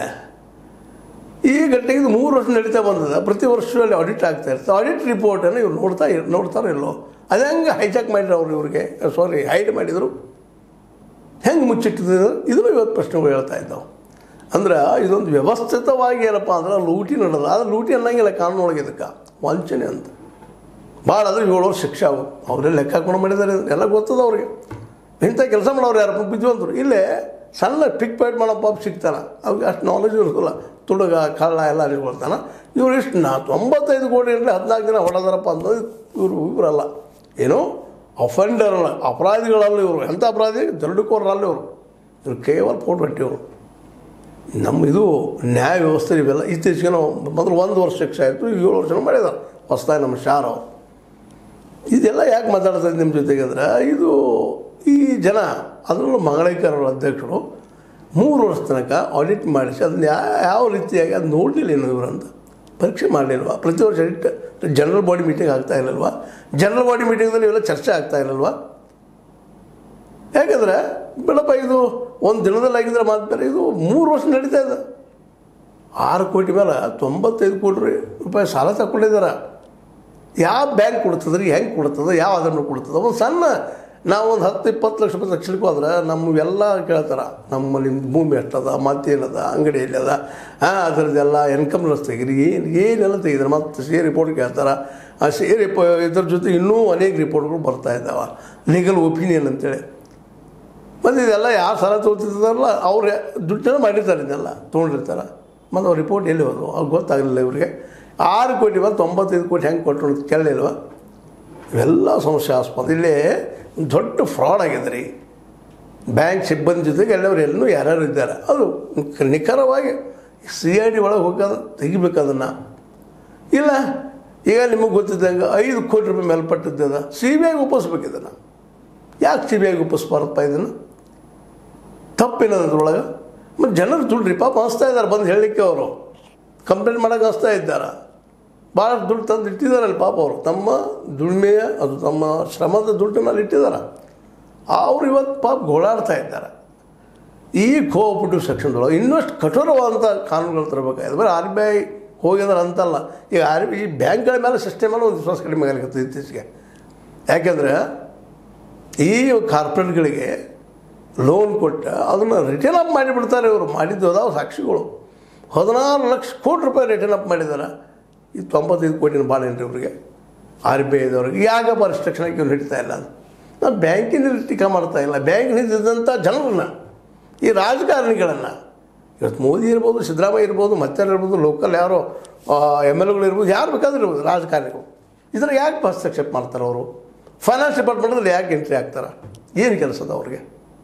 ಈ ಘಟನೆಗೆ ಮೂರು ವರ್ಷ ನಡೀತಾ ಬಂದದ. ಪ್ರತಿ ವರ್ಷದಲ್ಲಿ ಆಡಿಟ್ ಆಗ್ತಾ ಇರ್ತದೆ. ಆಡಿಟ್ ರಿಪೋರ್ಟನ್ನು ಇವ್ರು ನೋಡ್ತಾ ನೋಡ್ತಾರೋ ಇಲ್ಲೋ, ಅದು ಹೆಂಗೆ ಹೈಜಾಕ್ ಮಾಡಿದ್ರು ಅವ್ರು ಇವ್ರಿಗೆ, ಸಾರಿ ಹೈಡ್ ಮಾಡಿದರು. ಹೆಂಗೆ ಮುಚ್ಚಿಟ್ಟಿದ್ರು ಇದನ್ನು ಇವತ್ತು ಪ್ರಶ್ನೆಗಳು ಹೇಳ್ತಾ ಇದ್ದಾವೆ. ಅಂದ್ರೆ ಇದೊಂದು ವ್ಯವಸ್ಥಿತವಾಗಿ ಏನಪ್ಪ ಅಂದ್ರೆ ಲೂಟಿ ನಡೆದ ಅದು ಲೂಟಿ ಅನ್ನಂಗಿಲ್ಲ ಕಾನೂನೊಳಗೆ ಇದಕ್ಕೆ ವಂಚನೆ ಅಂತ ಭಾಳ ಅಂದ್ರೆ ಏಳು ವರ್ಷ ಶಿಕ್ಷೆ ಆಗು ಅವರೇ ಲೆಕ್ಕ ಹಾಕೊಂಡು ಮಾಡಿದ್ದಾರೆ ಎಲ್ಲ ಗೊತ್ತದ ಅವ್ರಿಗೆ. ಇಂಥ ಕೆಲಸ ಮಾಡೋರು ಯಾರಪ್ಪ ಬಿದ್ದುವಂತರು ಇಲ್ಲೇ ಸಣ್ಣ ಪಿಕ್ ಪಾಯಿಂಟ್ ಮಾಡೋ ಪಾಪ ಸಿಗ್ತಾನೆ ಅವ್ರಿಗೆ ಅಷ್ಟು ನಾಲೆಜ್ ಇರೋದಿಲ್ಲ. ತುಡುಗ ಕಳ್ಳ ಎಲ್ಲ ಅರಿಕೊಳ್ತಾನೆ. ಇವ್ರು ಇಷ್ಟು ನಾ ತೊಂಬತ್ತೈದು ಕೋಟಿ ಇರಲಿ ಹದಿನಾಲ್ಕು ದಿನ ಹೊಡೆದಾರಪ್ಪ ಅನ್ನೋದು ಇವರು ಇವರಲ್ಲ ಏನೋ ಅಫೆಂಡರ್ ಅಲ್ಲ ಅಪರಾಧಿಗಳಲ್ಲ ಇವರು. ಎಂಥ ಅಪರಾಧಿ ದರೋಡೆಕೋರರಲ್ಲ ಇವರು. ಇವರು ಕೇವಲ ಫೋಟೋ ಇಟ್ಟಿವರು. ನಮ್ಮ ಇದು ನ್ಯಾಯ ವ್ಯವಸ್ಥೆ ಇವೆಲ್ಲ ಇತ್ತೀಚೆಗೆ ನಾವು ಮೊದಲು ಒಂದು ವರ್ಷ ಶಿಕ್ಷೆ ಆಯಿತು ಏಳು ವರ್ಷನೂ ಮಾಡಿದ್ದಾರೆ ಹೊಸದಾಗಿ ನಮ್ಮ ಶಾರ್ ಅವರು. ಇದೆಲ್ಲ ಯಾಕೆ ಮಾತಾಡ್ತಾ ನಿಮ್ಮ ಜೊತೆಗೆ ಅಂದ್ರೆ ಇದು ಈ ಜನ ಅದರಲ್ಲೂ ಮಂಗಳೇಕರ ಅಧ್ಯಕ್ಷರು ಮೂರು ವರ್ಷ ತನಕ ಆಡಿಟ್ ಮಾಡಿಸಿ ಅದನ್ನ ಯಾವ ರೀತಿಯಾಗಿ ಅದು ನೋಡಲಿಲ್ಲ ಏನು ಇವರಂತ ಪರೀಕ್ಷೆ ಮಾಡಲಿಲ್ವ. ಪ್ರತಿ ವರ್ಷ ಇಟ್ಟು ಜನರಲ್ ಬಾಡಿ ಮೀಟಿಂಗ್ ಆಗ್ತಾ ಇರಲ್ವ. ಜನರಲ್ ಬಾಡಿ ಮೀಟಿಂಗ್ದಲ್ಲಿ ಇವೆಲ್ಲ ಚರ್ಚೆ ಆಗ್ತಾ ಇರಲ್ವ. ಯಾಕಂದರೆ ಬೇಡಪ್ಪ ಇದು ಒಂದು ದಿನದಲ್ಲಿ ಆಗಿದ್ರೆ ಮಾತು ಬೇರೆ. ಇದು ಮೂರು ವರ್ಷ ನಡೀತಾ ಇದೆ. ಆರು ಕೋಟಿ ಮೇಲೆ ತೊಂಬತ್ತೈದು ಕೋಟಿ ರೂಪಾಯಿ ಸಾಲ ತಗೊಂಡಿದ್ದಾರೆ. ಯಾವ ಬ್ಯಾಂಕ್ ಕೊಡ್ತದ್ರಿ ಹೆಂಗೆ ಕೊಡ್ತದೆ ಯಾವ ಅದನ್ನು ಕೊಡ್ತದೆ. ಒಂದು ಸಣ್ಣ ನಾವು ಒಂದು ಹತ್ತು ಇಪ್ಪತ್ತು ಲಕ್ಷ ರೂಪಾಯಿ ತಕ್ಷಣಕ್ಕೆ ಹೋದ್ರೆ ನಮಗೆಲ್ಲ ಕೇಳ್ತಾರೆ ನಮ್ಮಲ್ಲಿ ಭೂಮಿ ಎಷ್ಟದ ಮತ್ತೇನದ ಅಂಗಡಿ ಎಲ್ಲದ ಹಾಂ ಅದರದ್ದೆಲ್ಲ ಇನ್ಕಮ್ ಲಸ್ ತೆಗೀರಿ ಏನು ಏನೆಲ್ಲ ತೆಗಿದ್ರೆ ಮತ್ತು ಸಿ ರಿಪೋರ್ಟ್ ಕೇಳ್ತಾರೆ. ಆ ಸಿ ರಿಪೋ ಇದ್ರ ಜೊತೆ ಇನ್ನೂ ಅನೇಕ ರಿಪೋರ್ಟ್ಗಳು ಬರ್ತಾ ಇದ್ದಾವೆ ಲೀಗಲ್ ಒಪಿನಿಯನ್ ಅಂತೇಳಿ. ಮತ್ತು ಇದೆಲ್ಲ ಯಾರು ಸಾಲ ತೊಗೊತಿದ್ದಾರಲ್ಲ ಅವ್ರು ದುಡ್ಡನ್ನು ಮಾಡಿರ್ತಾರೆ ಇದೆಲ್ಲ ತೊಗೊಂಡಿರ್ತಾರೆ. ಮತ್ತು ಅವ್ರ ರಿಪೋರ್ಟ್ ಎಲ್ಲಿ ಹೋದ್ರು ಅವ್ರಿಗೆ ಗೊತ್ತಾಗಲಿಲ್ಲ ಇವರಿಗೆ. ಆರು ಕೋಟಿ ಮೇಲೆ ತೊಂಬತ್ತೈದು ಕೋಟಿ ಹೆಂಗೆ ಕೊಟ್ಟರು ಅಂತ ಕೇಳಲಿಲ್ವ. ಇವೆಲ್ಲ ಸಮಸ್ಯಾಸ್ಪದ. ಇಲ್ಲೇ ದೊಡ್ಡ ಫ್ರಾಡ್ ಆಗಿದೆ ರೀ. ಬ್ಯಾಂಕ್ ಸಿಬ್ಬಂದಿ ಜೊತೆಗೆ ಎಲ್ಲವರು ಎಲ್ಲೂ ಯಾರ್ಯಾರು ಇದ್ದಾರೆ ಅದು ನಿಖರವಾಗಿ ಸಿ ಐ ಡಿ ಒಳಗೆ ಹೋಗೋದು ತೆಗಿಬೇಕು ಅದನ್ನು. ಇಲ್ಲ ಈಗ ನಿಮಗೆ ಗೊತ್ತಿದ್ದಂಗೆ ಐದು ಕೋಟಿ ರೂಪಾಯಿ ಮೇಲ್ಪಟ್ಟಿದ್ದದ ಸಿ ಬಿ ಐಗೆ ಒಪ್ಪಿಸ್ಬೇಕು ಇದನ್ನು. ಯಾಕೆ ಸಿ ಬಿ ಐಗೆ ಒಪ್ಪಿಸ್ಬಾರಪ್ಪ ಇದನ್ನು ತಪ್ಪೇನದ ಅದ್ರೊಳಗೆ. ಮತ್ತು ಜನರು ದುಡ್ಡು ರೀ ಪಾಪ ಅನಿಸ್ತಾ ಇದ್ದಾರೆ ಬಂದು ಹೇಳಲಿಕ್ಕೆ ಅವರು ಕಂಪ್ಲೇಂಟ್ ಮಾಡೋಕೆ ಅನಿಸ್ತಾ ಇದ್ದಾರೆ. ಭಾಳ ದುಡ್ಡು ತಂದು ಇಟ್ಟಿದ್ದಾರಲ್ಲ ಪಾಪ ಅವರು ತಮ್ಮ ದುಡಿಮೆಯ ಅದು ತಮ್ಮ ಶ್ರಮದ ದುಡ್ಡಿನಲ್ಲಿ ಇಟ್ಟಿದ್ದಾರೆ. ಅವರು ಇವತ್ತು ಪಾಪ ಗೋಳಾಡ್ತಾ ಇದ್ದಾರೆ. ಈ ಕೋಆಪರೇಟಿವ್ ಸೆಕ್ಷನ್ದೊಳಗೆ ಇನ್ನಷ್ಟು ಕಠೋರವಾದಂಥ ಕಾನೂನುಗಳು ತರಬೇಕಾಗಿದೆ. ಬರೀ ಆರ್ ಬಿ ಐ ಹೋಗಿದ್ರೆ ಅಂತಲ್ಲ. ಈಗ ಆರ್ ಬಿ ಈ ಬ್ಯಾಂಕ್ಗಳ ಮೇಲೆ ಸಿಸ್ಟಮಲ್ಲಿ ಒಂದು ವಿಶ್ವಾಸ ಕಡಿಮೆ ಆಗಲಿಕ್ಕೆ ಇತ್ತೀಚೆಗೆ. ಯಾಕೆಂದರೆ ಈ ಕಾರ್ಪೊರೇಟ್ಗಳಿಗೆ ಲೋನ್ ಕೊಟ್ಟು ಅದನ್ನು ರಿಟರ್ನ್ ಅಪ್ ಮಾಡಿಬಿಡ್ತಾರೆ ಇವರು. ಮಾಡಿದ್ದು ಅದಾವ ಸಾಕ್ಷಿಗಳು. ಹದಿನಾರು ಲಕ್ಷ ಕೋಟಿ ರೂಪಾಯಿ ರಿಟರ್ನ್ ಅಪ್ ಮಾಡಿದ್ದಾರೆ. ಈ ತೊಂಬತ್ತೈದು ಕೋಟಿನ ಭಾಳ ಏನ್ರಿ ಇವ್ರಿಗೆ ಆರ್ ಬಿ ಐದವ್ರಿಗೆ ಯಾಕಪ್ಪ ರಿಸ್ಟ್ರಿಕ್ಷನ್ ಇವ್ರು ಹಿಡಿತಾ ಇಲ್ಲ. ನಾನು ಬ್ಯಾಂಕಿನಲ್ಲಿ ಟೀಕಾ ಮಾಡ್ತಾ ಇಲ್ಲ. ಬ್ಯಾಂಕಿನಿದ್ದಂಥ ಜನರನ್ನ ಈ ರಾಜಕಾರಣಿಗಳನ್ನು ಇವತ್ತು ಮೋದಿ ಇರ್ಬೋದು ಸಿದ್ದರಾಮಯ್ಯ ಇರ್ಬೋದು ಮತ್ತಾರು ಇರ್ಬೋದು ಲೋಕಲ್ ಯಾರೋ ಎಮ್ ಎಲ್ ಎಗಳು ಇರ್ಬೋದು ಯಾರು ಬೇಕಾದ್ರೂ ಇರ್ಬೋದು ರಾಜಕಾರಣಿಗಳು ಇದ್ರ ಯಾಕೆ ಹಸ್ತಕ್ಷೇಪ ಮಾಡ್ತಾರೆ ಅವರು. ಫೈನಾನ್ಸ್ ಡಿಪಾರ್ಟ್ಮೆಂಟಲ್ಲಿ ಯಾಕೆ ಎಂಟ್ರಿ ಆಗ್ತಾರೆ ಏನು ಕೆಲಸದ ಅವ್ರಿಗೆ.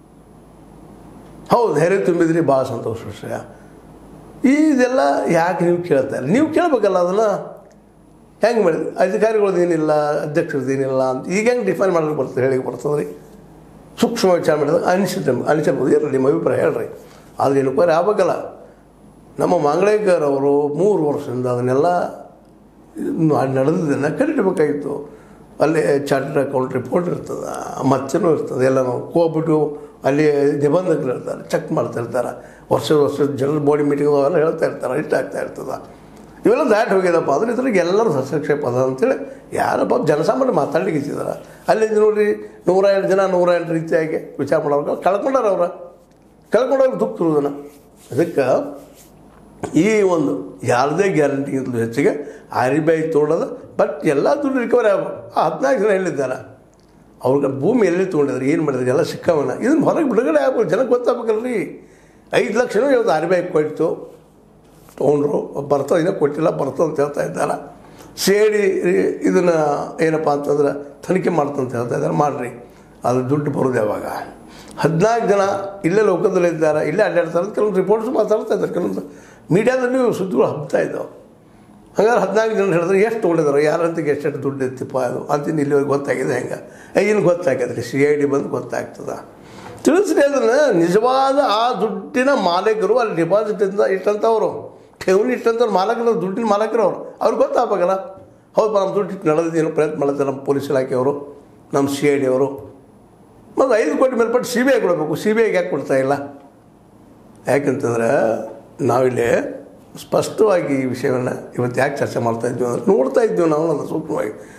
ಹೌದು ಧೈರ್ಯ ತುಂಬಿದ್ರಿ ಭಾಳ ಸಂತೋಷ ವಿಷಯ. ಇದೆಲ್ಲ ಯಾಕೆ ನೀವು ಕೇಳ್ತಾ ಇಲ್ಲ. ನೀವು ಕೇಳಬೇಕಲ್ಲ ಅದನ್ನು ಹೆಂಗೆ ಮಾಡಿದ್ರಿ. ಅಧಿಕಾರಿಗಳದ್ದೇನಿಲ್ಲ ಅಧ್ಯಕ್ಷರದ್ದೇನಿಲ್ಲ ಅಂತ ಈಗ ಹೆಂಗೆ ಡಿಫೈನ್ ಮಾಡೋಕ್ಕೆ ಬರ್ತದೆ ಹೇಳಿ ಬರ್ತದೆ ರೀ. ಸೂಕ್ಷ್ಮ ವಿಚಾರ ಮಾಡಿದಾಗ ಅನಿಸಿದ್ದೆ ಅನಿಸಿರ್ಬೋದು ಇರಲಿ ನಿಮ್ಮ ಅಭಿಪ್ರಾಯ ಹೇಳ್ರಿ. ಆದರೆ ಎನ್ಕ್ವೈರಿ ಆಗಬೇಕಲ್ಲ. ನಮ್ಮ ಮಂಗಳೇಕರ್ ಅವರು ಮೂರು ವರ್ಷದಿಂದ ಅದನ್ನೆಲ್ಲ ನಡೆದಿದ್ದನ್ನು ಕಡಿಡಬೇಕಾಗಿತ್ತು. ಅಲ್ಲಿ ಚಾರ್ಟರ್ಡ್ ಅಕೌಂಟ್ ರಿಪೋರ್ಟ್ ಇರ್ತದೆ ಮತ್ತೇನೂ ಇರ್ತದೆ ಎಲ್ಲ ನಾವು ಹೋಗ್ಬಿಟ್ಟು ಅಲ್ಲಿ ನಿಬಂಧಕರು ಇರ್ತಾರೆ ಚೆಕ್ ಮಾಡ್ತಾ ಇರ್ತಾರೆ. ವರ್ಷದ ವರ್ಷ ಜನರಲ್ ಬಾಡಿ ಮೀಟಿಂಗ್ ಅವೆಲ್ಲ ಹೇಳ್ತಾ ಇರ್ತಾರೆ ಇಷ್ಟ ಆಗ್ತಾ ಇರ್ತದೆ. ಇವೆಲ್ಲ ದಾಟ್ ಹೋಗ್ಯದಪ್ಪ ಅಂದ್ರೆ ಇದ್ರಿಗೆ ಎಲ್ಲರೂ ಹಸ್ತಕ್ಷೇಪ ಅದ ಅಂತೇಳಿ ಯಾರಪ್ಪ ಜನಸಾಮಾನ್ಯ ಮಾತಾಡ್ಲಿಕ್ಕೆ ಇಟ್ಟಿದ್ದಾರೆ. ಅಲ್ಲಿಂದ ನೋಡಿರಿ ನೂರ ಎಂಟು ಜನ ನೂರ ಎಂಟು ರೀತಿಯಾಗಿ ವಿಚಾರ ಮಾಡೋರು ಕಳ್ಕೊಂಡಾರ ಅವ್ರ ಕಳ್ಕೊಂಡವ್ರಿಗೆ ದುಃಖ ಇರೋದನ್ನು. ಅದಕ್ಕೆ ಈ ಒಂದು ಯಾರದೇ ಗ್ಯಾರಂಟಿಗಿಂತಲೂ ಹೆಚ್ಚಿಗೆ ಆರ್ ಬಿ ಐ ತೊಗೊಳೋದು. ಬಟ್ ಎಲ್ಲ ದುಡ್ಡು ರಿಕವರಿ ಆಗ್ಬೋದು. ಆ ಹದಿನಾಲ್ಕು ಜನ ಹೇಳಿದ್ದಾರೆ ಅವ್ರಿಗೆ ಭೂಮಿ ಎಲ್ಲಿ ತೊಗೊಂಡಿದ್ರು ಏನು ಮಾಡಿದ್ರು ಎಲ್ಲ ಸಿಕ್ಕವನ್ನ ಇದನ್ನು ಹೊರಗೆ ಬಿಡುಗಡೆ ಆಗ್ಬೋದು. ಜನಕ್ಕೆ ಗೊತ್ತಾಗಬೇಕಲ್ರಿ. ಐದು ಲಕ್ಷನೂ ಇವತ್ತು ಆರ್ ಬಿ ಐ ಕೊಟ್ಟು ತೊಗೊಂಡ್ರು ಬರ್ತದೆ ಇನ್ನೂ ಕೊಟ್ಟಿಲ್ಲ ಬರ್ತದೆ ಅಂತ ಹೇಳ್ತಾ ಇದ್ದಾರೆ. ಸಿ ಐ ಡಿ ಇದನ್ನು ಏನಪ್ಪ ಅಂತಂದ್ರೆ ತನಿಖೆ ಮಾಡ್ತಂತ ಹೇಳ್ತಾ ಇದ್ದಾರೆ. ಮಾಡಿರಿ ಅದು ದುಡ್ಡು ಬರೋದು ಯಾವಾಗ. ಹದಿನಾಲ್ಕು ಜನ ಇಲ್ಲೇ ಲೋಕದಲ್ಲಿ ಇದ್ದಾರೆ ಇಲ್ಲೇ ಅಡ್ಡಾಡ್ತಾರೆ ಕೆಲವೊಂದು ರಿಪೋರ್ಟ್ಸ್ ಮಾತಾಡ್ತಾ ಇದ್ದಾರೆ. ಕೆಲವೊಂದು ಮೀಡಿಯಾದಲ್ಲಿ ಸುದ್ದಿಗಳು ಹಬ್ತಾ ಇದ್ದಾವೆ. ಹಾಗಾದ್ರೆ ಹದಿನಾಲ್ಕು ಜನ ಹೇಳಿದ್ರೆ ಎಷ್ಟು ತೊಗೊಂಡಿದ್ದಾರೆ ಯಾರಂತಿಗೆ ಎಷ್ಟೆಷ್ಟು ದುಡ್ಡು ಇರ್ತಿಪ್ಪ ಅದು ಅಂತಿನ ಇಲ್ಲಿವರೆಗೆ ಗೊತ್ತಾಗಿದೆ. ಹೆಂಗೆ ಏನು ಗೊತ್ತಾಗ್ಯದ್ರಿ ಸಿ ಐ ಡಿ ಬಂದು ಗೊತ್ತಾಗ್ತದೆ. ತಿಳಿಸ್ರಿ ಅದನ್ನು ನಿಜವಾದ ಆ ದುಡ್ಡಿನ ಮಾಲೀಕರು ಅಲ್ಲಿ ಡಿಪಾಸಿಟಿಂದ ಇಟ್ಟಂಥವ್ರು ಠೇವಣಿ ಇಟ್ಟಂಥವ್ರು ಮಾಲಕರು ದುಡ್ಡಿನ ಮಾಲಕರು ಅವರು ಅವ್ರಿಗೆ ಗೊತ್ತಾಗಬೇಕಲ್ಲ. ಹೌದು ನಮ್ಮ ದುಡ್ಡು ಇಟ್ಟು ನಡೆದೇನು ಪ್ರಯತ್ನ ಮಾಡುತ್ತೆ ನಮ್ಮ ಪೊಲೀಸ್ ಇಲಾಖೆಯವರು ನಮ್ಮ ಸಿ ಐ ಡಿ ಅವರು. ಮತ್ತು ಐದು ಕೋಟಿ ಮೇಲ್ಪಟ್ಟು ಸಿ ಬಿ ಐ ಕೊಡಬೇಕು. ಸಿ ಬಿ ಐಗೆ ಯಾಕೆ ಕೊಡ್ತಾ ಇಲ್ಲ. ಯಾಕಂತಂದ್ರೆ ನಾವಿಲ್ಲಿ ಸ್ಪಷ್ಟವಾಗಿ ಈ ವಿಷಯವನ್ನು ಇವತ್ತು ಯಾಕೆ ಚರ್ಚೆ ಮಾಡ್ತಾ ಇದ್ದೀವಿ ಅಂದ್ರೆ ನೋಡ್ತಾ ಇದ್ದೀವಿ ನಾವು ಅದು ಸೂಕ್ಷ್ಮವಾಗಿ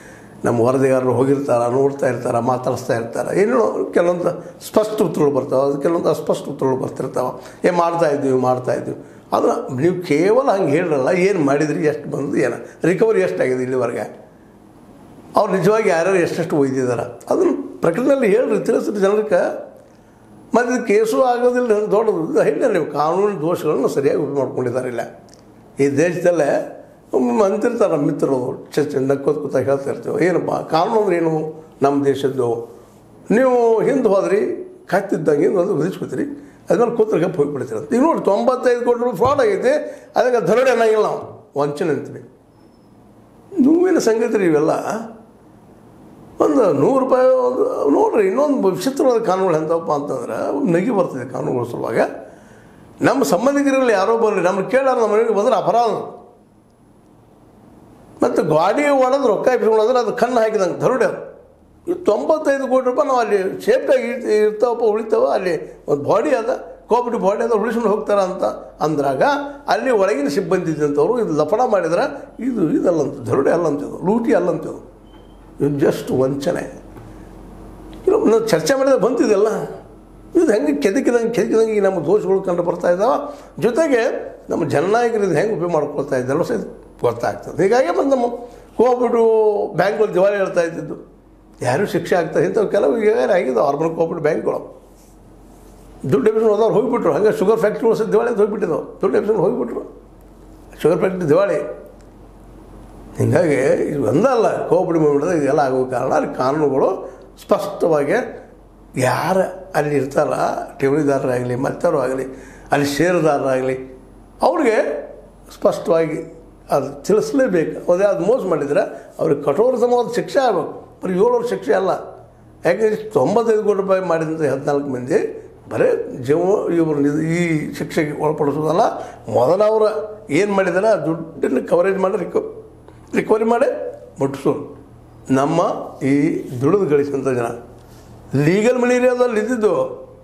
ನಮ್ಮ ವರದಿಗಾರರು ಹೋಗಿರ್ತಾರೆ, ನೋಡ್ತಾ ಇರ್ತಾರೆ, ಮಾತಾಡಿಸ್ತಾ ಇರ್ತಾರೆ, ಏನೋ ಕೆಲವೊಂದು ಸ್ಪಷ್ಟ ಉತ್ತರಗಳು ಬರ್ತಾವೆ, ಅದು ಕೆಲವೊಂದು ಅಸ್ಪಷ್ಟ ಉತ್ತರಗಳು ಬರ್ತಿರ್ತಾವೆ. ಏ ಮಾಡ್ತಾಯಿದ್ದೀವಿ ಮಾಡ್ತಾಯಿದ್ದೀವಿ ಅದನ್ನು ನೀವು ಕೇವಲ ಹಂಗೆ ಹೇಳಿರಲ್ಲ, ಏನು ಮಾಡಿದ್ರಿ, ಎಷ್ಟು ಬಂದು, ಏನು ರಿಕವರಿ ಎಷ್ಟಾಗಿದೆ ಇಲ್ಲಿವರೆಗೆ, ಅವ್ರು ನಿಜವಾಗಿ ಯಾರ್ಯಾರು ಎಷ್ಟೆಷ್ಟು ಒಯ್ದಿದ್ದಾರೆ ಅದನ್ನು ಪ್ರಕರಣದಲ್ಲಿ ಹೇಳ್ರಿ, ತಿಳಿಸ್ರಿ ಜನಕ್ಕೆ. ಮತ್ತು ಇದು ಕೇಸು ಆಗೋದಿಲ್ಲ ದೊಡ್ಡದು ಹೇಳಿ ನೀವು ಕಾನೂನು ದೋಷಗಳನ್ನು ಸರಿಯಾಗಿ ಉಪಯೋಗ ಮಾಡ್ಕೊಂಡಿದ್ದಾರೆ. ಇಲ್ಲ ಈ ದೇಶದಲ್ಲೇ ಅಂತಿರ್ತಾರೆ ನಮ್ಮ ಮಿತ್ರರು ಚರ್ಚೆ ನಕ್ಕೋತ್ ಕೂತ ಹೇಳ್ತಾ ಇರ್ತೀವಿ, ಏನಪ್ಪ ಕಾನೂನು ಅಂದ್ರೆ ಏನು ನಮ್ಮ ದೇಶದ್ದು, ನೀವು ಹಿಂದೆ ಹೋದ್ರಿ ಕಾಯ್ತಿದ್ದಂಗೆ ಹಿಂದೆ ಒಂದು ವಿಧಿಸ್ಕೊತೀರಿ, ಅದ್ಮೇಲೆ ಕೂತ್ರಿಗೆ ಹೋಗಿಬಿಡ್ತೀರಿ ಅಂತ. ಈಗ ನೋಡಿ ತೊಂಬತ್ತೈದು ಕೋಟಿ ರೂಪಾಯಿ ಫ್ರಾಡ್ ಆಗೈತೆ, ಅದಕ್ಕೆ ಧರಡೆ ಅನ್ನಂಗಿಲ್ಲ, ನಾವು ವಂಚನೆ ಅಂತೀವಿ. ನೋವಿನ ಸಂಗತಿ ರೀ ಇವೆಲ್ಲ. ಒಂದು ನೂರು ರೂಪಾಯಿ ಒಂದು ನೋಡ್ರಿ, ಇನ್ನೊಂದು ವಿಚಿತ್ರವಾದ ಕಾನೂನುಗಳು ಎಂತಪ್ಪ ಅಂತಂದ್ರೆ ನಗಿ ಬರ್ತಿದೆ ಕಾನೂನುಗಳ ಸಲುವಾಗ. ನಮ್ಮ ಸಂಬಂಧಿಕರಲ್ಲಿ ಯಾರೋ ಬರಲಿ ನಮ್ಮನ್ನು ಕೇಳಾರ ನಮ್ಮ ಮನೆಗೆ ಬಂದ್ರೆ ಅಪರಾಧ. ಮತ್ತು ಗಾಡಿ ಒಳಗೆ ರೊಕ್ಕ ಇಟ್ಕೊಂಡ್ರೆ ಅದು ಕಣ್ಣು ಹಾಕಿದಂಗೆ ಧರುಡೆ. ಇದು ತೊಂಬತ್ತೈದು ಕೋಟಿ ರೂಪಾಯಿ ನಾವು ಅಲ್ಲಿ ಸೇಫ್ಟಾಗಿ ಇರ್ತಾವಪ್ಪ, ಉಳಿತಾವ. ಅಲ್ಲಿ ಒಂದು ಬಾಡಿ ಅದ, ಕೋಪರೇಟಿವ್ ಬಾಡಿ ಅದ, ಉಳಿಸ್ಕೊಂಡು ಹೋಗ್ತಾರ ಅಂತ ಅಂದ್ರಾಗ ಅಲ್ಲಿ ಒಳಗಿನ ಸಿಬ್ಬಂದಿ ಇದ್ದಂಥವ್ರು ಇದು ಲಪಡ ಮಾಡಿದ್ರೆ ಇದು ಇದಲ್ಲಂತ, ಧರುಡೆ ಅಲ್ಲಂತಿದ್ದು, ಲೂಟಿ ಅಲ್ಲಂತಿದ್ದು, ಇದು ಜಸ್ಟ್ ವಂಚನೆ. ಇದು ನಾವು ಚರ್ಚೆ ಮಾಡಿದ್ರೆ ಬಂತಿದೆಲ್ಲ. ಇದು ಹೆಂಗೆ ಕೆದಕಿದಂಗೆ ಕೆದಕಿದಂಗೆ ನಮ್ಮ ದೋಷಗಳು ಕಂಡು ಬರ್ತಾ ಇದ್ದಾವೆ. ಜೊತೆಗೆ ನಮ್ಮ ಜನನಾಯಕರು ಇದು ಹೆಂಗೆ ಉಪಯೋಗ ಮಾಡ್ಕೊಳ್ತಾ ಇದ್ದಲ್ಲ ಸಹ ಗೊತ್ತಾಗ್ತದೆ. ಹೀಗಾಗಿ ಮತ್ತು ನಮ್ಮ ಕೋಆಪರೇಟಿವ್ ಬ್ಯಾಂಕ್ಗಳು ದಿವಾಳಿ ಹೇಳ್ತಾ ಇದ್ದಿದ್ದು, ಯಾರೂ ಶಿಕ್ಷೆ ಆಗ್ತದೆ ಇಂಥವು ಕೆಲವು ಈಗ ಆಗಿದ್ದಾವೆ. ಅರ್ಬನ್ ಕೋಆಪರೇಟಿವ್ ಬ್ಯಾಂಕ್ಗಳು ದುಡ್ಡು ಎಬ್ಬಿಸ್ಕೊಂಡು ಹೋದವ್ರು ಹೋಗಿಬಿಟ್ರು. ಹಂಗೆ ಶುಗರ್ ಫ್ಯಾಕ್ಟ್ರಿಗಳು ಸಹ ದಿವಾಳಿ ಹೋಗಿಬಿಟ್ಟಿದ್ದವು, ದುಡ್ಡು ಎಬ್ಬಿಸ್ಕೊಂಡು ಹೋಗಿಬಿಟ್ರು, ಶುಗರ್ ಫ್ಯಾಕ್ಟ್ರಿ ದಿವಾಳಿ. ಹೀಗಾಗಿ ಇದು ಒಂದಲ್ಲ ಕೋಆಪರೇಟಿವ್ ಮೂವ್ಮೆಂಟ್ ಇದೆಲ್ಲ ಆಗೋ ಕಾರಣ ಅಲ್ಲಿ ಕಾನೂನುಗಳು ಸ್ಪಷ್ಟವಾಗಿ ಯಾರು ಅಲ್ಲಿ ಇರ್ತಾರ, ಠೇವಣಿದಾರರಾಗಲಿ ಮತ್ತವರು ಆಗಲಿ, ಅಲ್ಲಿ ಷೇರುದಾರರಾಗಲಿ, ಅವ್ರಿಗೆ ಸ್ಪಷ್ಟವಾಗಿ ಅದು ತಿಳಿಸ್ಲೇಬೇಕು. ಅದೇ ಅದು ಮೋಸ ಮಾಡಿದರೆ ಅವ್ರಿಗೆ ಕಠೋರತಮವಾದ ಶಿಕ್ಷೆ ಆಗಬೇಕು. ಬರೀ ಏಳು ವರ್ಷ ಶಿಕ್ಷೆ ಅಲ್ಲ. ಯಾಕೆಂದರೆ ತೊಂಬತ್ತೈದು ಕೋಟಿ ರೂಪಾಯಿ ಮಾಡಿದಂಥ ಹದಿನಾಲ್ಕು ಮಂದಿ ಬರೀ ಜೀವ ಇವರು ಈ ಶಿಕ್ಷೆಗೆ ಒಳಪಡಿಸೋದಲ್ಲ, ಮೊದಲ ಅವರು ಏನು ಮಾಡಿದಾರೆ ಆ ದುಡ್ಡನ್ನು ಕವರೇಜ್ ಮಾಡಿ ರಿಕ ರಿಕವರಿ ಮಾಡಿ ಮುಟ್ಟಿಸೋರು. ನಮ್ಮ ಈ ದುಡಿದು ಗಳಿಸಿದಂಥ ಜನ ಲೀಗಲ್ ಮನಿ ಏರಿಯಾದಲ್ಲಿ ಇದ್ದಿದ್ದು.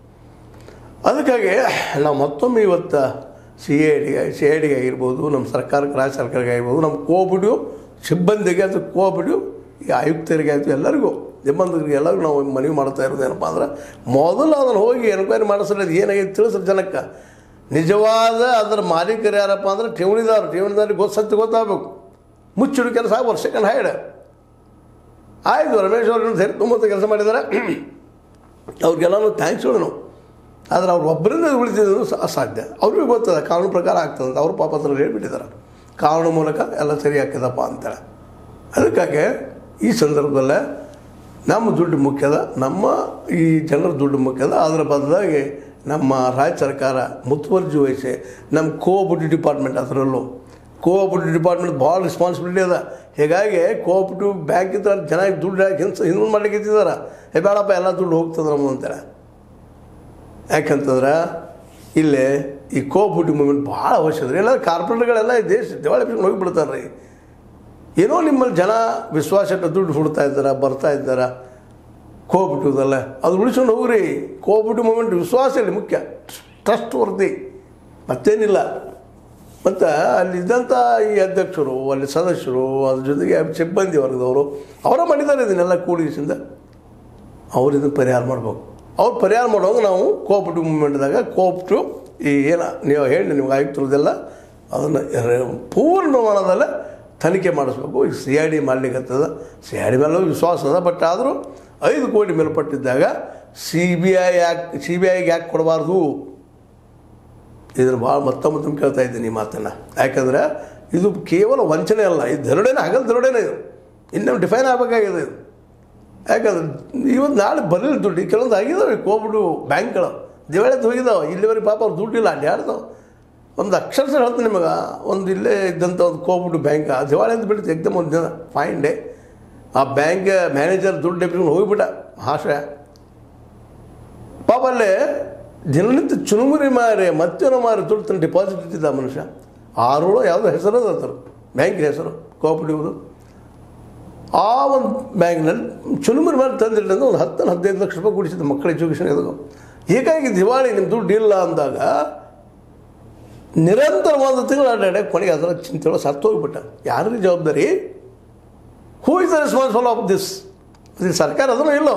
ಅದಕ್ಕಾಗಿ ನಾವು ಮತ್ತೊಮ್ಮೆ ಇವತ್ತು ಸಿ ಐ ಡಿಗೆ ಸಿ ಐ ಡಿಗೆ ಆಗಿರ್ಬೋದು, ನಮ್ಮ ಸರ್ಕಾರಕ್ಕೆ ರಾಜ್ಯ ಸರ್ಕಾರಕ್ಕೆ ಆಗಿರ್ಬೋದು, ನಮ್ಮ ಕೋಆಪರೇಟಿವ್ ಸಿಬ್ಬಂದಿಗೆ ಅಥವಾ ಕೋಆಪರೇಟಿವ್ ಈ ಆಯುಕ್ತರಿಗೆ ಆಯಿತು ಎಲ್ಲರಿಗೂ ಸಿಬ್ಬಂದಿಗಳಿಗೆ ಎಲ್ಲರಿಗೂ ನಾವು ಮನವಿ ಮಾಡ್ತಾ ಇರೋದು ಏನಪ್ಪ ಅಂದ್ರೆ, ಮೊದಲು ಅದನ್ನು ಹೋಗಿ ಎನ್ಕ್ವೈರಿ ಮಾಡಿಸೋದು ಏನಾಗಿದೆ ತಿಳಿಸ್ರಿ ಜನಕ್ಕೆ. ನಿಜವಾದ ಅದರ ಮಾಲೀಕರು ಯಾರಪ್ಪ ಅಂದ್ರೆ ಠೇವಣಿದಾರ, ಠೇವಣಿದಾರಿಗೆ ಗೊತ್ತು ಸತ್ಯ ಗೊತ್ತಾಗಬೇಕು. ಮುಚ್ಚಿಡು ಕೆಲಸ ವರ್ಷಕ್ಕೆ ಹೈಡ್ ಆಯಿತು. ರಮೇಶ್ ಅವ್ರನ್ನ ಸೇರಿ ತುಂಬ ಕೆಲಸ ಮಾಡಿದ್ದಾರೆ, ಅವ್ರಿಗೆಲ್ಲನೂ ಥ್ಯಾಂಕ್ಸ್ ಹೇಳಿ ನಾವು. ಆದರೆ ಅವ್ರು ಒಬ್ಬರಿಂದ ಉಳಿತಿದ್ದು ಅಸಾಧ್ಯ. ಅವ್ರಿಗೆ ಗೊತ್ತದೆ ಕಾನೂನು ಪ್ರಕಾರ ಆಗ್ತದಂತ. ಅವ್ರ ಪಾಪ ಹತ್ರ ಹೇಳ್ಬಿಟ್ಟಿದ್ದಾರೆ ಕಾನೂನು ಮೂಲಕ ಎಲ್ಲ ಸರಿ ಆಗ್ತದಪ್ಪ ಅಂತೇಳಿ. ಅದಕ್ಕಾಗಿ ಈ ಸಂದರ್ಭದಲ್ಲೇ ನಮ್ಮ ದುಡ್ಡು ಮುಖ್ಯದ, ನಮ್ಮ ಈ ಜನರ ದುಡ್ಡು ಮುಖ್ಯದ. ಅದರ ಬದಲಾಗಿ ನಮ್ಮ ರಾಜ್ಯ ಸರ್ಕಾರ ಮುತುವರ್ಜಿ ವಹಿಸಿ ನಮ್ಮ ಕೋಆಪರೇಟಿವ್ ಡಿಪಾರ್ಟ್ಮೆಂಟ್, ಅದರಲ್ಲೂ ಕೋಆಪರೇಟಿವ್ ಡಿಪಾರ್ಟ್ಮೆಂಟ್ ಭಾಳ ರೆಸ್ಪಾನ್ಸಿಬಿಲಿಟಿ ಅದ. ಹೀಗಾಗಿ ಕೋಆಪರೇಟಿವ್ ಬ್ಯಾಂಕ್ ಇದ್ದ ಜನ ದುಡ್ಡು ಹಾಕಿ ಹಿಂದೆ ಹಿಂದೆ ಮಾಡ್ಲಿಕ್ಕೆ ಇತ್ತಿದ್ದಾರೆ. ಹೇ ಬೇಡಪ್ಪ ಎಲ್ಲ ದುಡ್ಡು ಹೋಗ್ತದೆ ನಮ್ಮ ಅಂತೇಳಿ. ಯಾಕಂತಂದ್ರೆ ಇಲ್ಲೇ ಈ ಕೋಆಪರೇಟಿವ್ ಮೂವ್ಮೆಂಟ್ ಭಾಳ ಅವಶ್ಯಕ ರೀ. ಎಲ್ಲ ಕಾರ್ಪೊರೇಟ್ಗಳೆಲ್ಲ ಈ ದೇಶ ಡೆವಲಪ್ಮೆಂಟ್ ಹೋಗಿಬಿಡ್ತಾರೆ ರೀ. ಏನೋ ನಿಮ್ಮಲ್ಲಿ ಜನ ವಿಶ್ವಾಸ ಇಟ್ಟು ದುಡ್ಡು ಹುಡ್ತಾ ಇದ್ದಾರೆ, ಬರ್ತಾ ಇದ್ದಾರೆ ಕೋಆಪರೇಟಿವ್ದಲ್ಲ, ಅದು ಉಳಿಸ್ಕೊಂಡು ಹೋಗ್ರಿ. ಕೋಆಪರೇಟಿವ್ ಮೂವ್ಮೆಂಟ್ ವಿಶ್ವಾಸ ಇಲ್ಲಿ ಮುಖ್ಯ, ಟ್ರಸ್ಟ್ ವರ್ದಿ, ಮತ್ತೇನಿಲ್ಲ. ಮತ್ತು ಅಲ್ಲಿದ್ದಂಥ ಈ ಅಧ್ಯಕ್ಷರು, ಅಲ್ಲಿ ಸದಸ್ಯರು, ಅದ್ರ ಜೊತೆಗೆ ಸಿಬ್ಬಂದಿ ವರ್ಗದವರು ಅವರ ಮಾಡಿದ್ದಾರೆ ಇದನ್ನೆಲ್ಲ ಕೂಡಿಸಿಂದ. ಅವ್ರು ಇದನ್ನು ಪರಿಹಾರ ಮಾಡ್ಬೇಕು. ಅವ್ರು ಪರಿಹಾರ ಮಾಡುವಾಗ ನಾವು ಕೋಆಪರೇಟಿವ್ ಮೂವ್ಮೆಂಟ್ದಾಗ ಕೋಆಪರೇಟಿವ್ ಈ ಏನು ನೀವು ಹೇಳಿ ನಿಮ್ಗೆ ಆಯುಕ್ತರದೆಲ್ಲ ಅದನ್ನು ಪೂರ್ಣ ಪ್ರಮಾಣದಲ್ಲೇ ತನಿಖೆ ಮಾಡಿಸ್ಬೇಕು. ಈಗ ಸಿ ಐ ಡಿ ಮಾಡಲಿಕ್ಕತ್ತದ, ಸಿ ಐ ಡಿ ಮೇಲೆ ವಿಶ್ವಾಸ ಅದ. ಬಟ್ ಆದರೂ ಐದು ಕೋಟಿ ಮೇಲ್ಪಟ್ಟಿದ್ದಾಗ ಸಿ ಬಿ ಐ ಯಾಕೆ ಸಿ ಬಿ ಐಗೆ ಯಾಕೆ ಕೊಡಬಾರ್ದು? ಇದನ್ನು ಭಾಳ ಮತ್ತೊಮ್ಮೆ ಕೇಳ್ತಾ ಇದ್ದೀನಿ ಈ ಮಾತನ್ನು. ಯಾಕಂದರೆ ಇದು ಕೇವಲ ವಂಚನೆ ಅಲ್ಲ, ಇದು ದರೋಡೆನೇ, ಹಗಲು ದರೋಡೆನೇ. ಇದು ಇನ್ನೂ ಡಿಫೈನ್ ಆಗಬೇಕಾಗಿದೆ ಇದು. ಯಾಕಂದ್ರೆ ಇವತ್ತು ನಾಳೆ ಬರಲಿಲ್ಲ ದುಡ್ಡು ಕೆಲವೊಂದು ಆಗಿದ್ದಾವೆ ಕೋಆಪರೇಟಿವ್ ಬ್ಯಾಂಕ್ಗಳು ದಿವಾಳಿದ್ದು ಹೋಗಿದ್ದಾವೆ. ಇಲ್ಲಿವರೆಗೆ ಪಾಪ ಅವ್ರು ದುಡ್ಡಿಲ್ಲ, ಅಲ್ಲಿ ಯಾರ್ದಾವೆ. ಒಂದು ಅಕ್ಷರಶಃ ಹೇಳ್ತೀನಿ ನಿಮಗೆ, ಒಂದು ಇಲ್ಲೇ ಇದ್ದಂಥ ಒಂದು ಕೋಆಪರೇಟಿವ್ ಬ್ಯಾಂಕ್ ಆ ದಿವಾಳಿ ಅಂತ ಬಿಡ್ತು ಎಕ್ದಮ್ ಒಂದು ದಿನ ಫೈನ್ ಡೇ. ಆ ಬ್ಯಾಂಕ್ ಮ್ಯಾನೇಜರ್ ದುಡ್ಡು ಎಬ್ಬಿಸ್ಕೊಂಡು ಹೋಗಿಬಿಟ್ಟ ಆಶ್ರಯ. ಪಾಪ ಅಲ್ಲೇ ದಿನನಿತ್ಯ ಚುನುಮುರಿ ಮಾರಿ ಮತ್ತೇನೋ ಮಾರಿ ದುಡ್ಡು ತನ್ನ ಡಿಪಾಸಿಟ್ ಇಟ್ಟಿದ್ದ ಮನುಷ್ಯ. ಆರುಗಳು ಯಾವುದೋ ಹೆಸರು ಅದಾರ ಬ್ಯಾಂಕಿನ ಹೆಸರು ಕೋಆಪರೇಟಿವ್ದು. ಆ ಒಂದು ಬ್ಯಾಂಕ್ನಲ್ಲಿ ಚುನುಮುರಿ ಮಾಡಿ ತಂದಿಲ್ಲ ಒಂದು ಹತ್ತು ಹದಿನೈದು ಲಕ್ಷ ರೂಪಾಯಿ ಕೊಡಿಸಿದ್ದು ಮಕ್ಕಳ ಎಜುಕೇಷನ್ ಇದು. ಹೀಗಾಗಿ ದಿವಾಳಿ ನಿಮ್ಮ ದುಡ್ಡು ಇಲ್ಲ ಅಂದಾಗ ನಿರಂತರ ಒಂದು ತಿಂಗಳು ಅಡ್ಡಾಡಿ ಕೊನೆಗೆ ಅದರ ಚಿಂತೆಗಳು ಸತ್ತು ಹೋಗ್ಬಿಟ್ಟ. ಯಾರಿಗೆ ಜವಾಬ್ದಾರಿ? Who is the responsible of this? ಇದು ಸರ್ಕಾರ ಅದನ್ನು ಇಲ್ಲೋ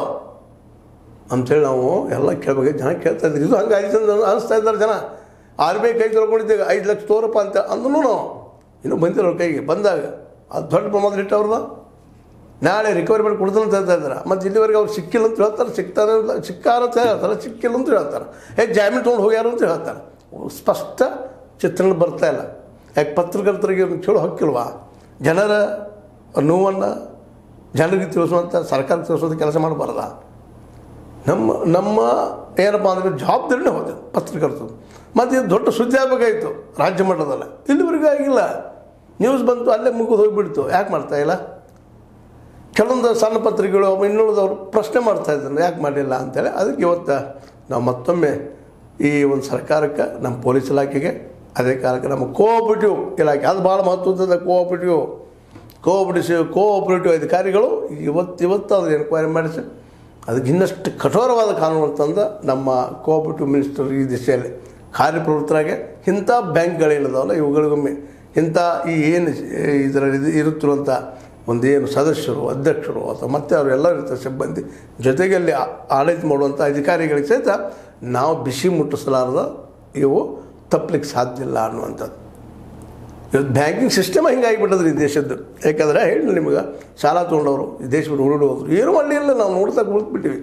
ಅಂಥೇಳಿ ನಾವು ಎಲ್ಲ ಕೇಳಬೇಕು. ಜನ ಕೇಳ್ತಾ ಇದ್ದೀವಿ, ಇದು ಹಂಗೆ ಆಯ್ತು ಅಂತ ಅನಿಸ್ತಾ ಇದ್ದಾರೆ ಜನ. ಆರ್ ಬಿ ಐ ಕೈ ತೊಳ್ಕೊಂಡಿದ್ದೀವಿ, ಐದು ಲಕ್ಷ ತೋರಪ್ಪ ಅಂತ ಅಂದ್ರೂ ನಾವು ಇನ್ನೂ ಬಂದಿರೋ ಕೈಗೆ ಬಂದಾಗ ಅದು ದೊಡ್ಡ ಪ್ರಮಾಣದಲ್ಲಿ ಇಟ್ಟವ್ರದ ನಾಳೆ ರಿಕವರಿ ಮಾಡಿ ಕೊಡ್ತಾನೆ ಅಂತ ಹೇಳ್ತಾ ಇದ್ದಾರೆ. ಮತ್ತು ಇಲ್ಲಿವರೆಗೆ ಅವ್ರು ಸಿಕ್ಕಿಲ್ಲ ಅಂತ ಹೇಳ್ತಾರೆ, ಸಿಗ್ತಾನೆ ಇಲ್ಲ, ಸಿಕ್ಕಾರ ಅಂತ ಹೇಳ್ತಾರೆ, ಸಿಕ್ಕಿಲ್ಲ ಅಂತ ಹೇಳ್ತಾರೆ, ಏ ಜಾಮೀನು ತೊಗೊಂಡು ಹೋಗ್ಯಾರು ಅಂತ ಹೇಳ್ತಾರೆ. ಸ್ಪಷ್ಟ ಚಿತ್ರಣ ಬರ್ತಾ ಇಲ್ಲ. ಯಾಕೆ ಪತ್ರಕರ್ತರಿಗೆ ಕೇಳೋ ಹಕ್ಕಿಲ್ವಾ? ಜನರ ನೋವನ್ನು ಜನರಿಗೆ ತಿಳಿಸುವಂಥ ಸರ್ಕಾರಕ್ಕೆ ತಿಳಿಸುವಂಥ ಕೆಲಸ ಮಾಡಬಾರ್ದ? ನಮ್ಮ ನಮ್ಮ ಏನಪ್ಪ ಅಂದರೆ ಜವಾಬ್ದಾರಿನೇ ಹೋದ ಪತ್ರಕರ್ತರು. ಮತ್ತು ಇದು ದೊಡ್ಡ ಸುದ್ದಿ ಆಗಬೇಕಾಯಿತು ರಾಜ್ಯ ಮಟ್ಟದಲ್ಲ, ಇಲ್ಲಿವರೆಗೂ ಆಗಿಲ್ಲ. ನ್ಯೂಸ್ ಬಂತು, ಅಲ್ಲೇ ಮುಗಿದು ಹೋಗಿಬಿಡ್ತು. ಯಾಕೆ ಮಾಡ್ತಾಯಿಲ್ಲ? ಕೆಲವೊಂದು ಸಣ್ಣ ಪತ್ರಿಕೆಗಳು ಇನ್ನುಳಿದವರು ಪ್ರಶ್ನೆ ಮಾಡ್ತಾಯಿದ್ರು ಯಾಕೆ ಮಾಡಿಲ್ಲ ಅಂತೇಳಿ. ಅದಕ್ಕೆ ಇವತ್ತು ನಾವು ಮತ್ತೊಮ್ಮೆ ಈ ಒಂದು ಸರ್ಕಾರಕ್ಕೆ, ನಮ್ಮ ಪೊಲೀಸ್ ಇಲಾಖೆಗೆ, ಅದೇ ಕಾಲಕ್ಕೆ ನಮ್ಮ ಕೋಆಪರೇಟಿವ್ ಇಲಾಖೆ, ಅದು ಭಾಳ ಮಹತ್ವದ ಕೋಆಪರೇಟಿವ್ ಕೋಆಪರೇಟಿವ್ ಕೋಆಪರೇಟಿವ್ ಅಧಿಕಾರಿಗಳು ಇವತ್ತು ಇವತ್ತು ಅದ್ರ ಎನ್ಕ್ವೈರಿ ಮಾಡಿಸಿ ಅದಕ್ಕೆ ಇನ್ನಷ್ಟು ಕಠೋರವಾದ ಕಾನೂನು ತಂದು ನಮ್ಮ ಕೋಆಪರೇಟಿವ್ ಮಿನಿಸ್ಟರ್ ಈ ದಿಶೆಯಲ್ಲಿ ಕಾರ್ಯಪ್ರವೃತ್ತರಾಗೆ ಇಂಥ ಬ್ಯಾಂಕ್ಗಳೇನಿದಾವಲ್ಲ ಇವುಗಳಿಗೊಮ್ಮೆ ಇಂಥ ಈ ಏನು ಇದರಲ್ಲಿ ಇರುತ್ತಿರುವಂಥ ಒಂದೇನು ಸದಸ್ಯರು, ಅಧ್ಯಕ್ಷರು ಅಥವಾ ಮತ್ತೆ ಅವರೆಲ್ಲ ಇರ್ತಾರೆ ಸಿಬ್ಬಂದಿ ಜೊತೆಗೆ ಅಲ್ಲಿ ಆಡಳಿತ ಮಾಡುವಂಥ ಅಧಿಕಾರಿಗಳಿಗೆ ಸಹಿತ ನಾವು ಬಿಸಿ ಮುಟ್ಟಿಸಲಾರದ ಇವು ತಪ್ಪಲಿಕ್ಕೆ ಸಾಧ್ಯ ಇಲ್ಲ ಅನ್ನುವಂಥದ್ದು. ಇವತ್ತು ಬ್ಯಾಂಕಿಂಗ್ ಸಿಸ್ಟಮ್ ಹಿಂಗಾಗಿಬಿಟ್ಟದ್ರಿ ಈ ದೇಶದ್ದು. ಯಾಕಂದರೆ ಹೇಳಿ ನಿಮಗೆ ಸಾಲ ತೊಗೊಂಡವರು ಈ ದೇಶ ಬಿಟ್ಟು ಹೊರಡು ಹೋದ್ರು, ಏನೂ ಮಾಡಲಿಲ್ಲ, ನಾವು ನೋಡ್ತಾ ಕುಳಿತುಬಿಟ್ಟಿವಿ.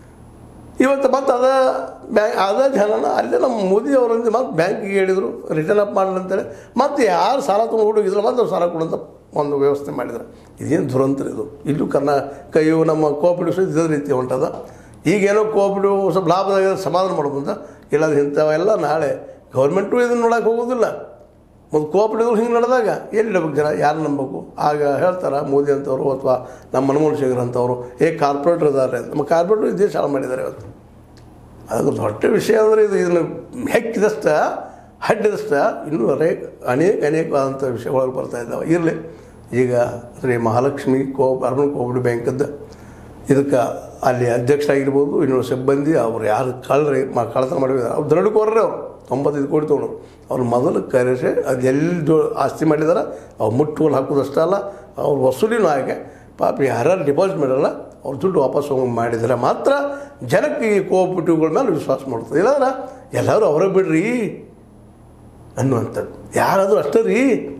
ಇವತ್ತು ಮತ್ತು ಅದ ಬ್ಯಾಂಕ್ ಅದೇ ಜನನ ಅಲ್ಲೇ ನಮ್ಮ ಮೋದಿ ಅವರಿಂದ ಮತ್ತು ಬ್ಯಾಂಕಿಗೆ ಹೇಳಿದರು ರಿಟರ್ನ್ ಅಪ್ ಮಾಡಲಿ ಅಂತೇಳಿ, ಮತ್ತು ಯಾರು ಸಾಲ ತೊಗೊಂಡು ಹುಡುಗಿದ್ರು ಮತ್ತು ಅವ್ರು ಸಾಲ ಕೊಡುವಂಥ ಒಂದು ವ್ಯವಸ್ಥೆ ಮಾಡಿದ್ರು. ಇದೇನು ದುರಂತರ ಇದು. ಇಲ್ಲೂ ಕರ್ನಾಟಕ ಇವು ನಮ್ಮ ಕೋಆಪರೇಟಿವ್ಸ್ ಇದೇ ರೀತಿ ಹೊಂಟದ. ಈಗೇನೋ ಕೋಆಪರೇಟಿವ್ ಸ್ವಲ್ಪ ಲಾಭದಾಗ ಸಮಾಧಾನ ಮಾಡ್ಬೋದ, ಇಲ್ಲಾಂದ್ರೆ ಇಂಥವೆಲ್ಲ ನಾಳೆ ಗೌರ್ಮೆಂಟು ಇದನ್ನು ನೋಡೋಕೆ ಹೋಗೋದಿಲ್ಲ. ಮತ್ತು ಕೋಆಪರೇಟಿವ್ ಹಿಂಗೆ ನಡೆದಾಗ ಎಲ್ಲಿ ಇಡಬೇಕು ಜನ, ಯಾರು ನಂಬಬೇಕು? ಆಗ ಹೇಳ್ತಾರೆ ಮೋದಿ ಅಂತವರು ಅಥವಾ ನಮ್ಮ ಮನಮೋಹನ್ ಸಿಂಗ್ ಅಂತವರು, ಏ ಕಾರ್ಪೊರೇಟರ್ ಇದ್ದಾರೆ, ನಮ್ಮ ಕಾರ್ಪೊರೇಟರ್ ಇದೇ ಸಾಲ ಮಾಡಿದ್ದಾರೆ ಇವತ್ತು. ಅದಕ್ಕೆ ದೊಡ್ಡ ವಿಷಯ ಅಂದರೆ ಇದು ಇದನ್ನು ಹೆಕ್ಕಿದಷ್ಟ ಹಡ್ಡಿದಷ್ಟ ಇನ್ನೂ ಅನೇಕ ಅನೇಕ ಅನೇಕವಾದಂಥ ವಿಷಯಗಳು ಬರ್ತಾ ಇದ್ದಾವೆ. ಇರಲಿ, ಈಗ Shri Mahalakshmi co urban cooperative ಬ್ಯಾಂಕದ್ದು ಇದಕ್ಕೆ ಅಲ್ಲಿ ಅಧ್ಯಕ್ಷರಾಗಿರ್ಬೋದು, ಇನ್ನೂರು ಸಿಬ್ಬಂದಿ ಅವ್ರು ಯಾರು ಕಳ್ರಿ ಮಾ ಕಳ್ಳತನ ಮಾಡಿದ್ದಾರೆ ಅವ್ರು ದರಡುಕೋರ್ರೆ, ಅವರು ತೊಂಬತ್ತೈದು ಕೋಟಿ ತೊಗೊಂಡು ಅವ್ರು ಮೊದಲು ಕರೆಸಿ ಅದು ಎಲ್ಲಿ ದೊ ಆಸ್ತಿ ಮಾಡಿದಾರೆ ಅವ್ರು ಮುಟ್ಟುಗಳು ಹಾಕೋದಷ್ಟೇ ಅಲ್ಲ, ಅವ್ರು ವಸೂಲಿನೂ ಹಾಗೆ ಪಾಪ ಯಾರ್ಯಾರು ಡಿಪಾಸಿಟ್ ಮಾಡಿರಲ್ಲ ಅವ್ರು ದುಡ್ಡು ವಾಪಸ್ ಹೋಗಿ ಮಾಡಿದರೆ ಮಾತ್ರ ಜನಕ್ಕೆ ಈ ಕೋಆಪರೇಟಿವ್ಗಳ ಮೇಲೆ ವಿಶ್ವಾಸ ಮಾಡ್ತದೆ. ಇಲ್ಲಾಂದ್ರೆ ಎಲ್ಲರೂ ಅವರೇ ಬಿಡ್ರಿ ಅನ್ನುವಂಥದ್ದು. ಯಾರಾದರೂ ಅಷ್ಟೇ ರೀ,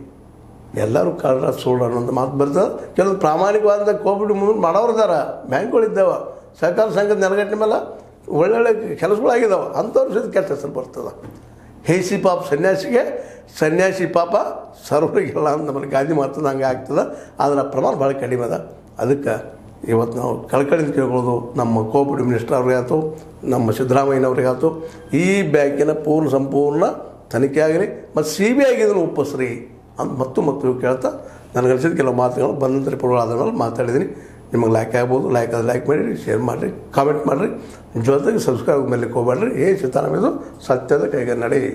ಎಲ್ಲರೂ ಕಳ್ಳ ಸುಳ್ಳು ಅನ್ನೋಂಥ ಮಾತು ಬರ್ತದೆ. ಕೆಲವು ಪ್ರಾಮಾಣಿಕವಾದ ಕೋಆಪರೇಟಿವ್ ಮುಂದೆ ಮಾಡೋರಿದ್ದಾರೆ, ಬ್ಯಾಂಕ್ಗಳಿದ್ದಾವೆ, ಸಹಕಾರ ಸಂಘದ ನೆಲಗಟ್ಟಿನ ಮೇಲೆ ಒಳ್ಳೊಳ್ಳೆ ಕೆಲಸಗಳಾಗಿದ್ದಾವೆ, ಅಂಥವ್ರು ಸಹಿತ ಕೆಟ್ಟ ಹೆಸರು ಬರ್ತದೆ. ಹೇಸಿ ಪಾಪ ಸನ್ಯಾಸಿಗೆ, ಸನ್ಯಾಸಿ ಪಾಪ ಸರ್ವರಿಗೆಲ್ಲ ಅಂತ ನಮ್ಮಲ್ಲಿ ಗಾಂಧಿ ಮಾತದ ಹಂಗೆ ಆಗ್ತದೆ. ಆದರೆ ಪ್ರಮಾಣ ಭಾಳ ಕಡಿಮೆ ಅದ. ಅದಕ್ಕೆ ಇವತ್ತು ನಾವು ಕಳ್ಕಳಿಂದ ಕೇಳ್ಕೊಳ್ಳೋದು ನಮ್ಮ ಕೋಆಪರೇಟಿವ್ ಮಿನಿಸ್ಟರ್ ಅವ್ರಿಗೆ ಆಯ್ತು, ನಮ್ಮ ಸಿದ್ದರಾಮಯ್ಯನವ್ರಿಗೆ ಆಯ್ತು, ಈ ಬ್ಯಾಂಕಿನ ಪೂರ್ಣ ಸಂಪೂರ್ಣ ತನಿಖೆ ಆಗಲಿ ಮತ್ತು ಸಿ ಬಿ ಐಗೆ ಇದನ್ನು ಒಪ್ಪಿಸ್ರಿ ಅಂತ ಮತ್ತು ಮತ್ತು ಕೇಳ್ತಾ ನನಗನ್ಸಿದ ಕೆಲವು ಮಾತುಗಳು ಬಂದಂಥ ರಿಪೋರ್ಟ್ಗಳಾದ ಮೇಲೆ ಮಾತಾಡಿದ್ದೀನಿ. ನಿಮಗೆ ಲೈಕ್ ಆಗ್ಬೋದು, ಲೈಕ್ ಆದರೆ ಲೈಕ್ ಮಾಡಿರಿ, ಶೇರ್ ಮಾಡಿರಿ, ಕಾಮೆಂಟ್ ಮಾಡಿರಿ, ಜೊತೆಗೆ ಸಬ್ಸ್ಕ್ರೈಬ್ ಮೇಲೆ ಹೋಗ್ಬೇಡ್ರಿ. ಏ ಸಿತಾರಾಮ್ ಇದು ಸತ್ಯದ ಕೈಗೆ ನಡೆ.